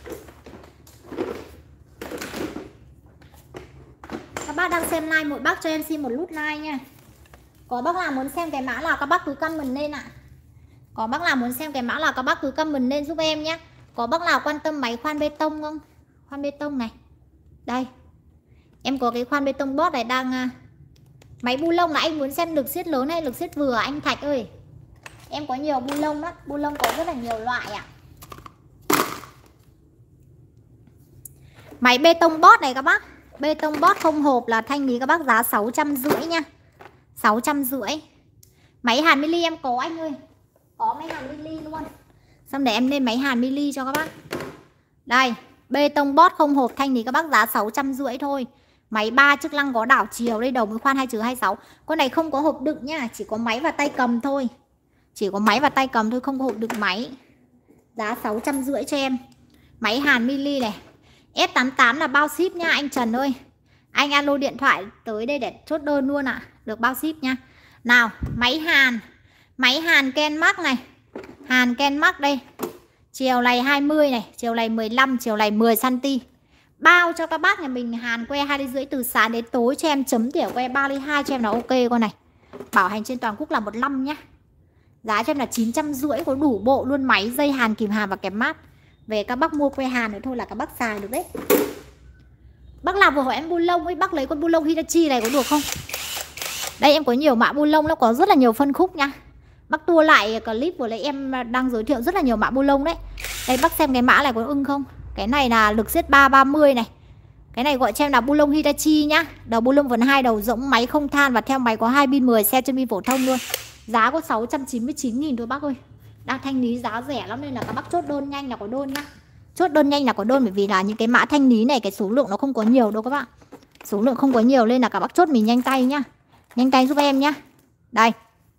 Các bác đang xem like, mỗi bác cho em xin một nút like nha. Có bác nào muốn xem cái mã nào các bác cứ comment lên ạ. Có bác nào muốn xem cái mã nào các bác cứ comment lên giúp em nhé. Có bác nào quan tâm máy khoan bê tông không? Khoan bê tông này. Đây. Em có cái khoan bê tông bót này đang máy bu lông là anh muốn xem lực siết lớn hay lực siết vừa anh Thạch ơi. Em có nhiều bu lông lắm, bu lông có rất là nhiều loại ạ. Máy bê tông bót này các bác. Bê tông bót không hộp là thanh lý các bác giá 650 nha. 650. Máy hàn mili em có anh ơi. Có máy hàn mili luôn. Xong để em lên máy hàn mili cho các bác. Đây, bê tông bót không hộp thanh lý các bác giá 650 thôi. Máy 3 chức năng có đảo chiều đây, đầu mới khoan 2-26. Con này không có hộp đựng nha, chỉ có máy và tay cầm thôi. Chỉ có máy và tay cầm thôi, không có hộp đựng máy. Giá 650 cho em. Máy hàn mili này. F88 là bao ship nha anh Trần ơi. Anh alo điện thoại tới đây để chốt đơn luôn ạ. Được bao ship nha. Nào, máy hàn. Máy hàn Kenmax này. Hàn Kenmax đây. Chiều này 20 này, chiều này 15, chiều này 10 cm. Bao cho các bác nhà mình hàn que 2 ly rưỡi từ sáng đến tối cho em, chấm tỉa que 3 ly 2 cho em là ok con này. Bảo hành trên toàn quốc là 15 nhá. Giá cho em là 950, có đủ bộ luôn, máy, dây hàn, kìm hàn và kèm mát. Về các bác mua que hàn nữa thôi là các bác xài được đấy. Bác nào vừa hỏi em bu lông ấy, bác lấy con bu lông Hitachi này có được không? Đây em có nhiều mã bu lông, nó có rất là nhiều phân khúc nha. Bác tua lại clip vừa lấy em đang giới thiệu rất là nhiều mã bu lông đấy. Đây bác xem cái mã này có ưng không? Cái này là lực siết 330 này. Cái này gọi cho em là bu lông Hitachi nhá. Đầu bu lông phần 2, đầu rỗng, máy không than và theo máy có 2 pin 10, xe chân pin phổ thông luôn. Giá có 699.000 thôi bác ơi. Đang thanh lý giá rẻ lắm nên là các bác chốt đơn nhanh là có đơn nhá. Chốt đơn nhanh là có đơn, bởi vì là những cái mã thanh lý này cái số lượng nó không có nhiều đâu các bạn. Số lượng không có nhiều nên là các bác chốt mình nhanh tay nhá. Nhanh tay giúp em nhá. Đây.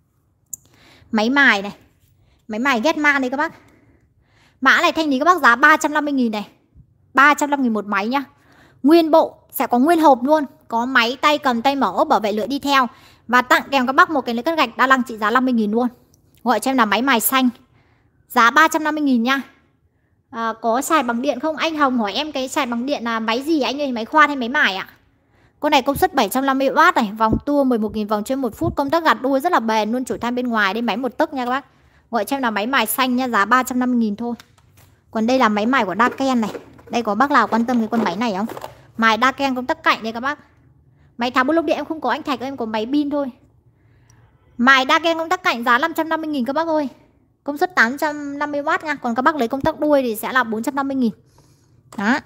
Máy mài này. Máy mài Getman đây các bác. Mã này thanh lý các bác giá 350.000 này. 350.000 một máy nhá. Nguyên bộ, sẽ có nguyên hộp luôn. Có máy, tay cầm, tay mở, ốp bảo vệ lửa đi theo. Và tặng kèm các bác một cái lưới cắt gạch đa năng trị giá 50.000 luôn. Gọi cho em là máy mài xanh. Giá 350.000 nha. Có xài bằng điện không? Anh Hồng hỏi em cái xài bằng điện là máy gì anh ơi? Máy khoan hay máy mài ạ? Con này công suất 750W này, vòng tua 11.000 vòng trên 1 phút, công tắc gạt đuôi rất là bền luôn, chổi than bên ngoài đây, máy 1 tấc nha các bác. Gọi cho em là máy mài xanh nha, giá 350.000 thôi. Còn đây là máy mài của Daken này. Đây có bác nào quan tâm cái con máy này không? Mài Daken công tắc cạnh đây các bác. Máy tháo bu lông điện em không có anh Thạch, em có máy pin thôi. Mài Daken công tắc cạnh giá 550.000 các bác ơi. Công suất 850W nha. Còn các bác lấy công tắc đuôi thì sẽ là 450.000. Đó.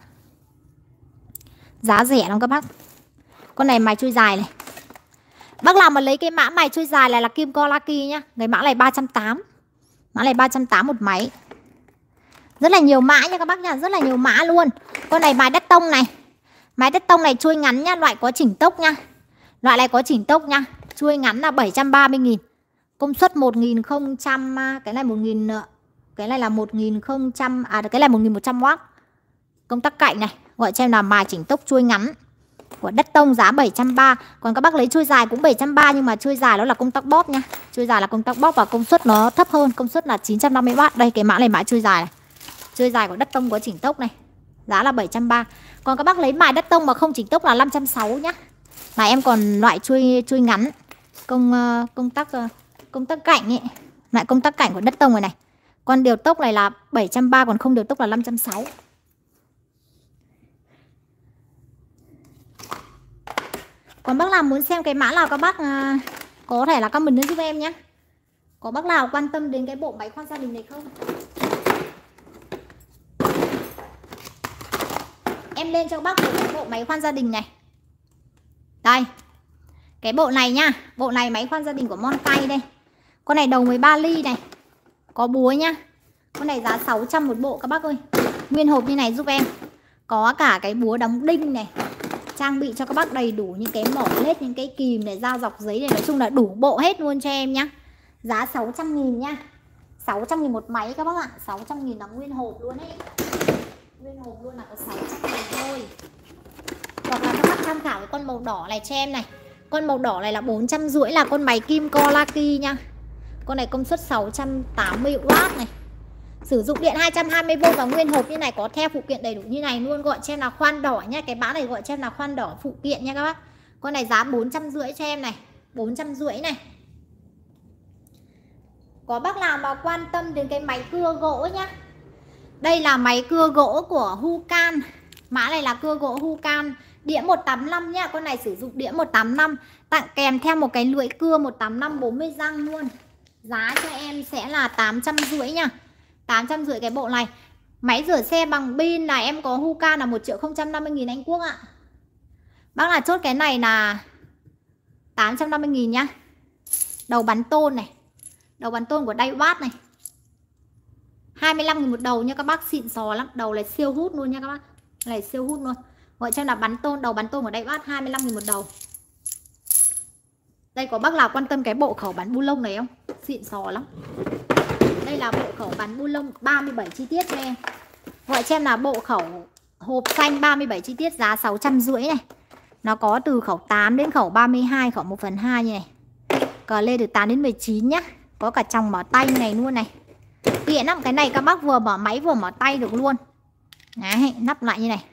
Giá rẻ lắm các bác. Con này mài chui dài này. Bác nào mà lấy cái mã mài chui dài này là Kimco Lucky nhá. Cái mã này 380. Mã này 380 một máy. Rất là nhiều mã nha các bác nha, rất là nhiều mã luôn. Con này mài đất tông này. Mài đất tông này chui ngắn nhá, loại có chỉnh tốc nha. Loại này có chỉnh tốc nha. Chui ngắn là 730.000. Công suất 1000, cái này 1000, cái này là 1000, cái này 1100W. Công tắc cạnh này, gọi cho em là mài chỉnh tốc chui ngắn của đất tông giá 730. Còn các bác lấy chui dài cũng 730, nhưng mà chui dài đó là công tắc bóp nha. Chui dài là công tắc bóp và công suất nó thấp hơn, công suất là 950W. Đây cái mã này mã chui dài này. Chui dài của đất tông có chỉnh tốc này. Giá là 730. Còn các bác lấy mài đất tông mà không chỉnh tốc là 560 nhá. Mà em còn loại chui ngắn công tắc cạnh ấy. Lại công tắc cạnh của đất tông này. Còn điều tốc này là 730, còn không điều tốc là 560. Còn bác nào muốn xem cái mã nào các bác có thể là comment lên giúp em nhé. Có bác nào quan tâm đến cái bộ máy khoan gia đình này không? Em lên cho bác một cái bộ máy khoan gia đình này. Đây. Cái bộ này nha. Bộ này máy khoan gia đình của Moncay đây. Con này đầu 13 ly này. Có búa nhá. Con này giá 600 một bộ các bác ơi. Nguyên hộp như này giúp em. Có cả cái búa đóng đinh này. Trang bị cho các bác đầy đủ những cái mỏ lết, những cái kìm này, dao dọc giấy này. Nói chung là đủ bộ hết luôn cho em nhá. Giá 600.000 nha. 600.000 một máy các bác ạ. 600.000 là nguyên hộp luôn ấy. Nguyên hộp luôn là có 600.000 thôi. Hoặc là các bác tham khảo cái con màu đỏ này cho em này. Con màu đỏ này là 450, là con máy Kimco Lucky nha. Con này công suất 680W này. Sử dụng điện 220V và nguyên hộp như này, có theo phụ kiện đầy đủ như này luôn. Gọi cho em là khoan đỏ nhá. Cái mã này gọi cho em là khoan đỏ phụ kiện nha các bác. Con này giá 450 cho em này, 450 này. Có bác nào mà quan tâm đến cái máy cưa gỗ nhá. Đây là máy cưa gỗ của Hukan. Mã này là cưa gỗ Hukan, đĩa 185 nhá. Con này sử dụng đĩa 185, tặng kèm theo một cái lưỡi cưa 185 40 răng luôn. Giá cho em sẽ là 850 nha. 850 cái bộ này. Máy rửa xe bằng pin là em có Hukan là 1.050.000 Anh Quốc ạ. Bác là chốt cái này là 850.000 nhá. Đầu bắn tôn này, đầu bắn tôn của Daiwa này, 25.000 một đầu nha các bác, xịn sò lắm. Đầu này siêu hút luôn nha các bác. Này siêu hút luôn. Gọi cho là bắn tôn, đầu bắn tôn của Daiwa 25.000 một đầu. Đây có bác nào quan tâm cái bộ khẩu bắn bu lông này không? Xịn sò lắm. Đây là bộ khẩu bắn bu lông 37 chi tiết cho em. Gọi cho em là bộ khẩu hộp xanh 37 chi tiết, giá 650 này. Nó có từ khẩu 8 đến khẩu 32, khẩu 1/2 như này. Cờ lên từ 8 đến 19 nhá. Có cả trong mở tay này luôn này. Tiện lắm, cái này các bác vừa mở máy vừa mở tay được luôn. Đấy, nắp lại như này.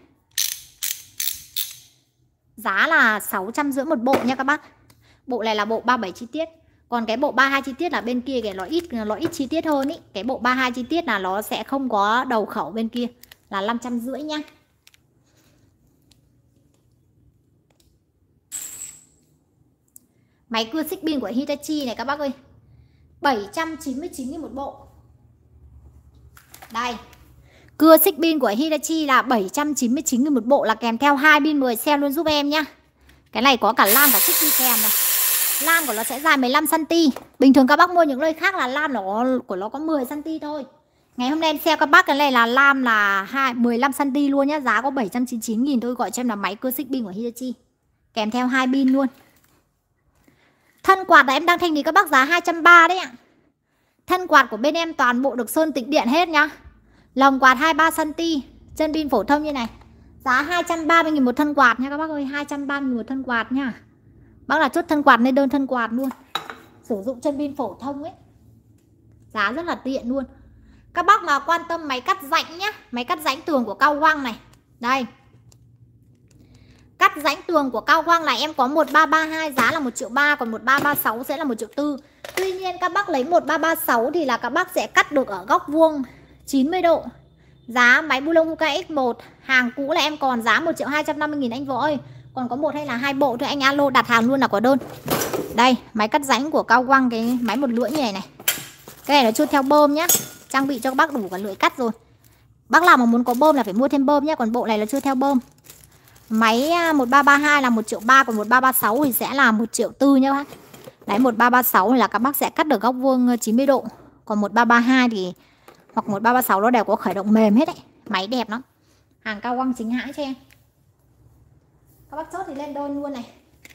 Giá là 650 một bộ nha các bác. Bộ này là bộ 37 chi tiết. Còn cái bộ 32 chi tiết là bên kia cái nó ít chi tiết hơn ý. Cái bộ 32 chi tiết là nó sẽ không có đầu khẩu bên kia, là 550 nhá. Máy cưa xích pin của Hitachi này các bác ơi, 799.000 một bộ. Đây, cưa xích pin của Hitachi là 799.000 một bộ, là kèm theo 2 pin 10 cell luôn giúp em nhá. Cái này có cả lam cả xích đi kèm này. Lam của nó sẽ dài 15 cm. Bình thường các bác mua những nơi khác là lam của nó có 10 cm thôi. Ngày hôm nay em sale các bác cái này là lam là 15 cm luôn nhá, giá có 799.000 thôi. Gọi cho em là máy cưa xích pin của Hitachi, kèm theo 2 pin luôn. Thân quạt là em đang thanh lý các bác giá 230 đấy ạ. Thân quạt của bên em toàn bộ được sơn tĩnh điện hết nhá. Lồng quạt 23 cm, chân pin phổ thông như này. Giá 230.000 một thân quạt nha các bác ơi, 230.000 một thân quạt nha. Bác là chốt thân quạt lên đơn thân quạt luôn. Sử dụng chân pin phổ thông ấy. Giá rất là tiện luôn. Các bác mà quan tâm máy cắt rãnh nhá, máy cắt rãnh tường của Cao Quang này. Đây. Cắt rãnh tường của Cao Quang là em có 1332 giá là 1.3 triệu, còn 1336 sẽ là 1.4 triệu. Tuy nhiên các bác lấy 1336 thì là các bác sẽ cắt được ở góc vuông 90 độ. Giá máy bu lông Huka X1 hàng cũ là em còn giá 1.250.000 anh Võ ơi. Còn có một hay là 2 bộ thôi anh alo đặt hàng luôn là có đơn. Đây, máy cắt rãnh của Cao Quang, cái máy một lưỡi như này này. Cái này nó chưa theo bơm nhá, trang bị cho các bác đủ cả lưỡi cắt rồi. Bác nào mà muốn có bơm là phải mua thêm bơm nhá, còn bộ này là chưa theo bơm. Máy 1332 là 1.3 triệu, còn 1336 thì sẽ là 1.4 triệu nhá bác. Đấy, 1336 thì là các bác sẽ cắt được góc vuông 90 độ. Còn 1332 thì hoặc 1336 nó đều có khởi động mềm hết đấy. Máy đẹp lắm. Hàng Cao Quang chính hãng cho em. Các bác chốt thì lên đơn luôn này.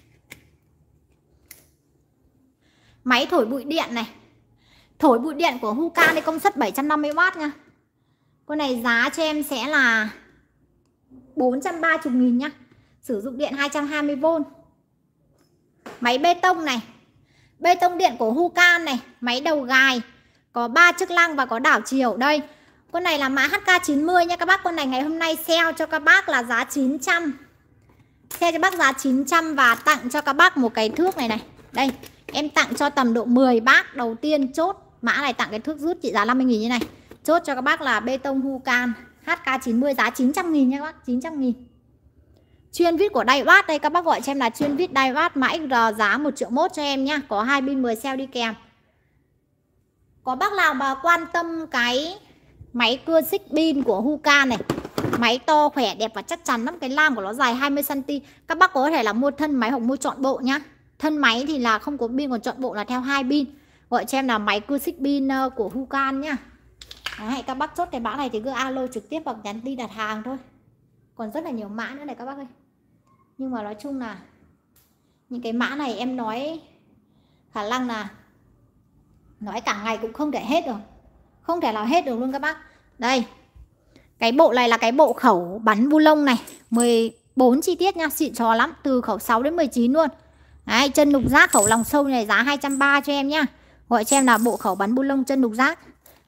Máy thổi bụi điện này. Thổi bụi điện của Hukan công suất 750W nha. Con này giá cho em sẽ là 430.000 nhá. Sử dụng điện 220V. Máy bê tông này. Bê tông điện của Hukan này. Máy đầu gài, có 3 chức năng và có đảo chiều. Đây, con này là mã HK90 nha các bác. Con này ngày hôm nay sale cho các bác là giá 900. Sale cho bác giá 900 và tặng cho các bác một cái thước này này. Đây, em tặng cho tầm độ 10 bác đầu tiên chốt. Mã này tặng cái thước rút trị giá 50.000 như này. Chốt cho các bác là bê tông Hukan HK90 giá 900.000 nha các bác, 900.000. Chuyên vít của Daiwa đây, các bác gọi cho em là chuyên vít Daiwa mã XR giá 1.1 triệu cho em nhá. Có 2 pin 10 cell đi kèm. Có bác nào mà quan tâm cái máy cưa xích pin của Hukan này, máy to khỏe đẹp và chắc chắn lắm, cái lam của nó dài 20 cm. Các bác có thể là mua thân máy hoặc mua chọn bộ nhá. Thân máy thì là không có pin, còn chọn bộ là theo 2 pin. Gọi cho em là máy cưa xích pin của Hukan nhá. Đấy, các bác chốt cái mã này thì cứ alo trực tiếp hoặc nhắn tin đặt hàng thôi. Còn rất là nhiều mã nữa này các bác ơi. Nhưng mà nói chung là những cái mã này em nói khả năng là nói cả ngày cũng không thể hết được. Không thể nào hết được luôn các bác. Đây, cái bộ này là cái bộ khẩu bắn bu lông này, 14 chi tiết nha, xịn sò lắm. Từ khẩu 6 đến 19 luôn. Đấy, chân lục giác khẩu lòng sâu này giá 230 cho em nhá. Gọi cho em là bộ khẩu bắn bu lông chân lục giác.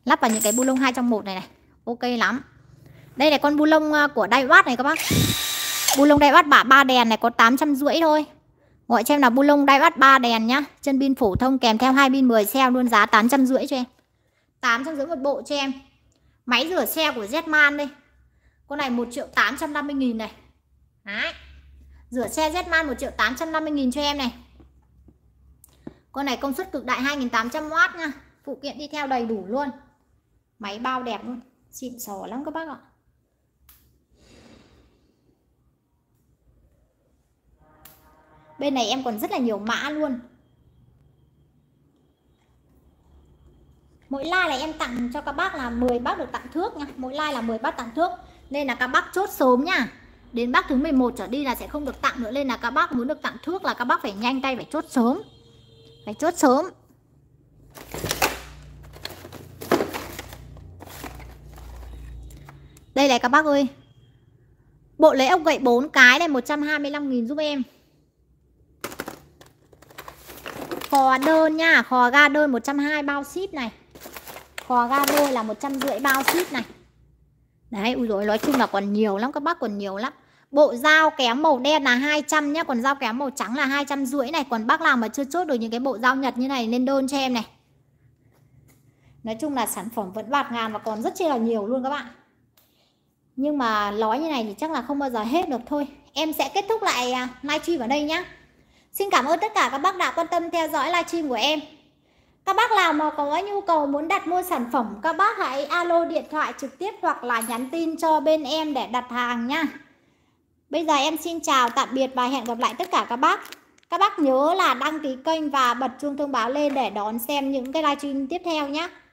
Lắp vào những cái bu lông 2 trong 1 này này. Ok lắm. Đây là con bu lông của Daiwa này các bác. Bu lông Daiwa bả 3 đèn này có 850 thôi. Gọi cho em là bu lông Daiwa 3 đèn nhá. Chân pin phổ thông kèm theo 2 pin 10 cell luôn, giá 850 cho em. 850 một bộ cho em. Máy rửa xe của Zman đây. Con này 1.850.000 này. Đấy. Rửa xe Zman 1.850.000 cho em này. Con này công suất cực đại 2800W nha. Phụ kiện đi theo đầy đủ luôn. Máy bao đẹp luôn. Xịn sò lắm các bác ạ. Bên này em còn rất là nhiều mã luôn. Mỗi like là em tặng cho các bác là 10 bác được tặng thước nha. Mỗi like là 10 bác tặng thước. Nên là các bác chốt sớm nha. Đến bác thứ 11 trở đi là sẽ không được tặng nữa. Nên là các bác muốn được tặng thước là các bác phải nhanh tay, phải chốt sớm. Phải chốt sớm. Đây này các bác ơi. Bộ lấy ốc gậy 4 cái này 125.000 giúp em. Khò đơn nha. Khò ga đơn 120 bao ship này. Khò ga đôi là 150 bao ship này. Đấy, ui dồi, nói chung là còn nhiều lắm các bác, còn nhiều lắm. Bộ dao kéo màu đen là 200 nhá. Còn dao kéo màu trắng là 250 này. Còn bác nào mà chưa chốt được những cái bộ dao Nhật như này lên đơn cho em này. Nói chung là sản phẩm vẫn bạt ngàn và còn rất là nhiều luôn các bạn. Nhưng mà nói như này thì chắc là không bao giờ hết được thôi. Em sẽ kết thúc lại livestream ở đây nhá. Xin cảm ơn tất cả các bác đã quan tâm theo dõi livestream của em. Các bác nào mà có nhu cầu muốn đặt mua sản phẩm, các bác hãy alo điện thoại trực tiếp hoặc là nhắn tin cho bên em để đặt hàng nhá. Bây giờ em xin chào, tạm biệt và hẹn gặp lại tất cả các bác. Các bác nhớ là đăng ký kênh và bật chuông thông báo lên để đón xem những cái livestream tiếp theo nhé.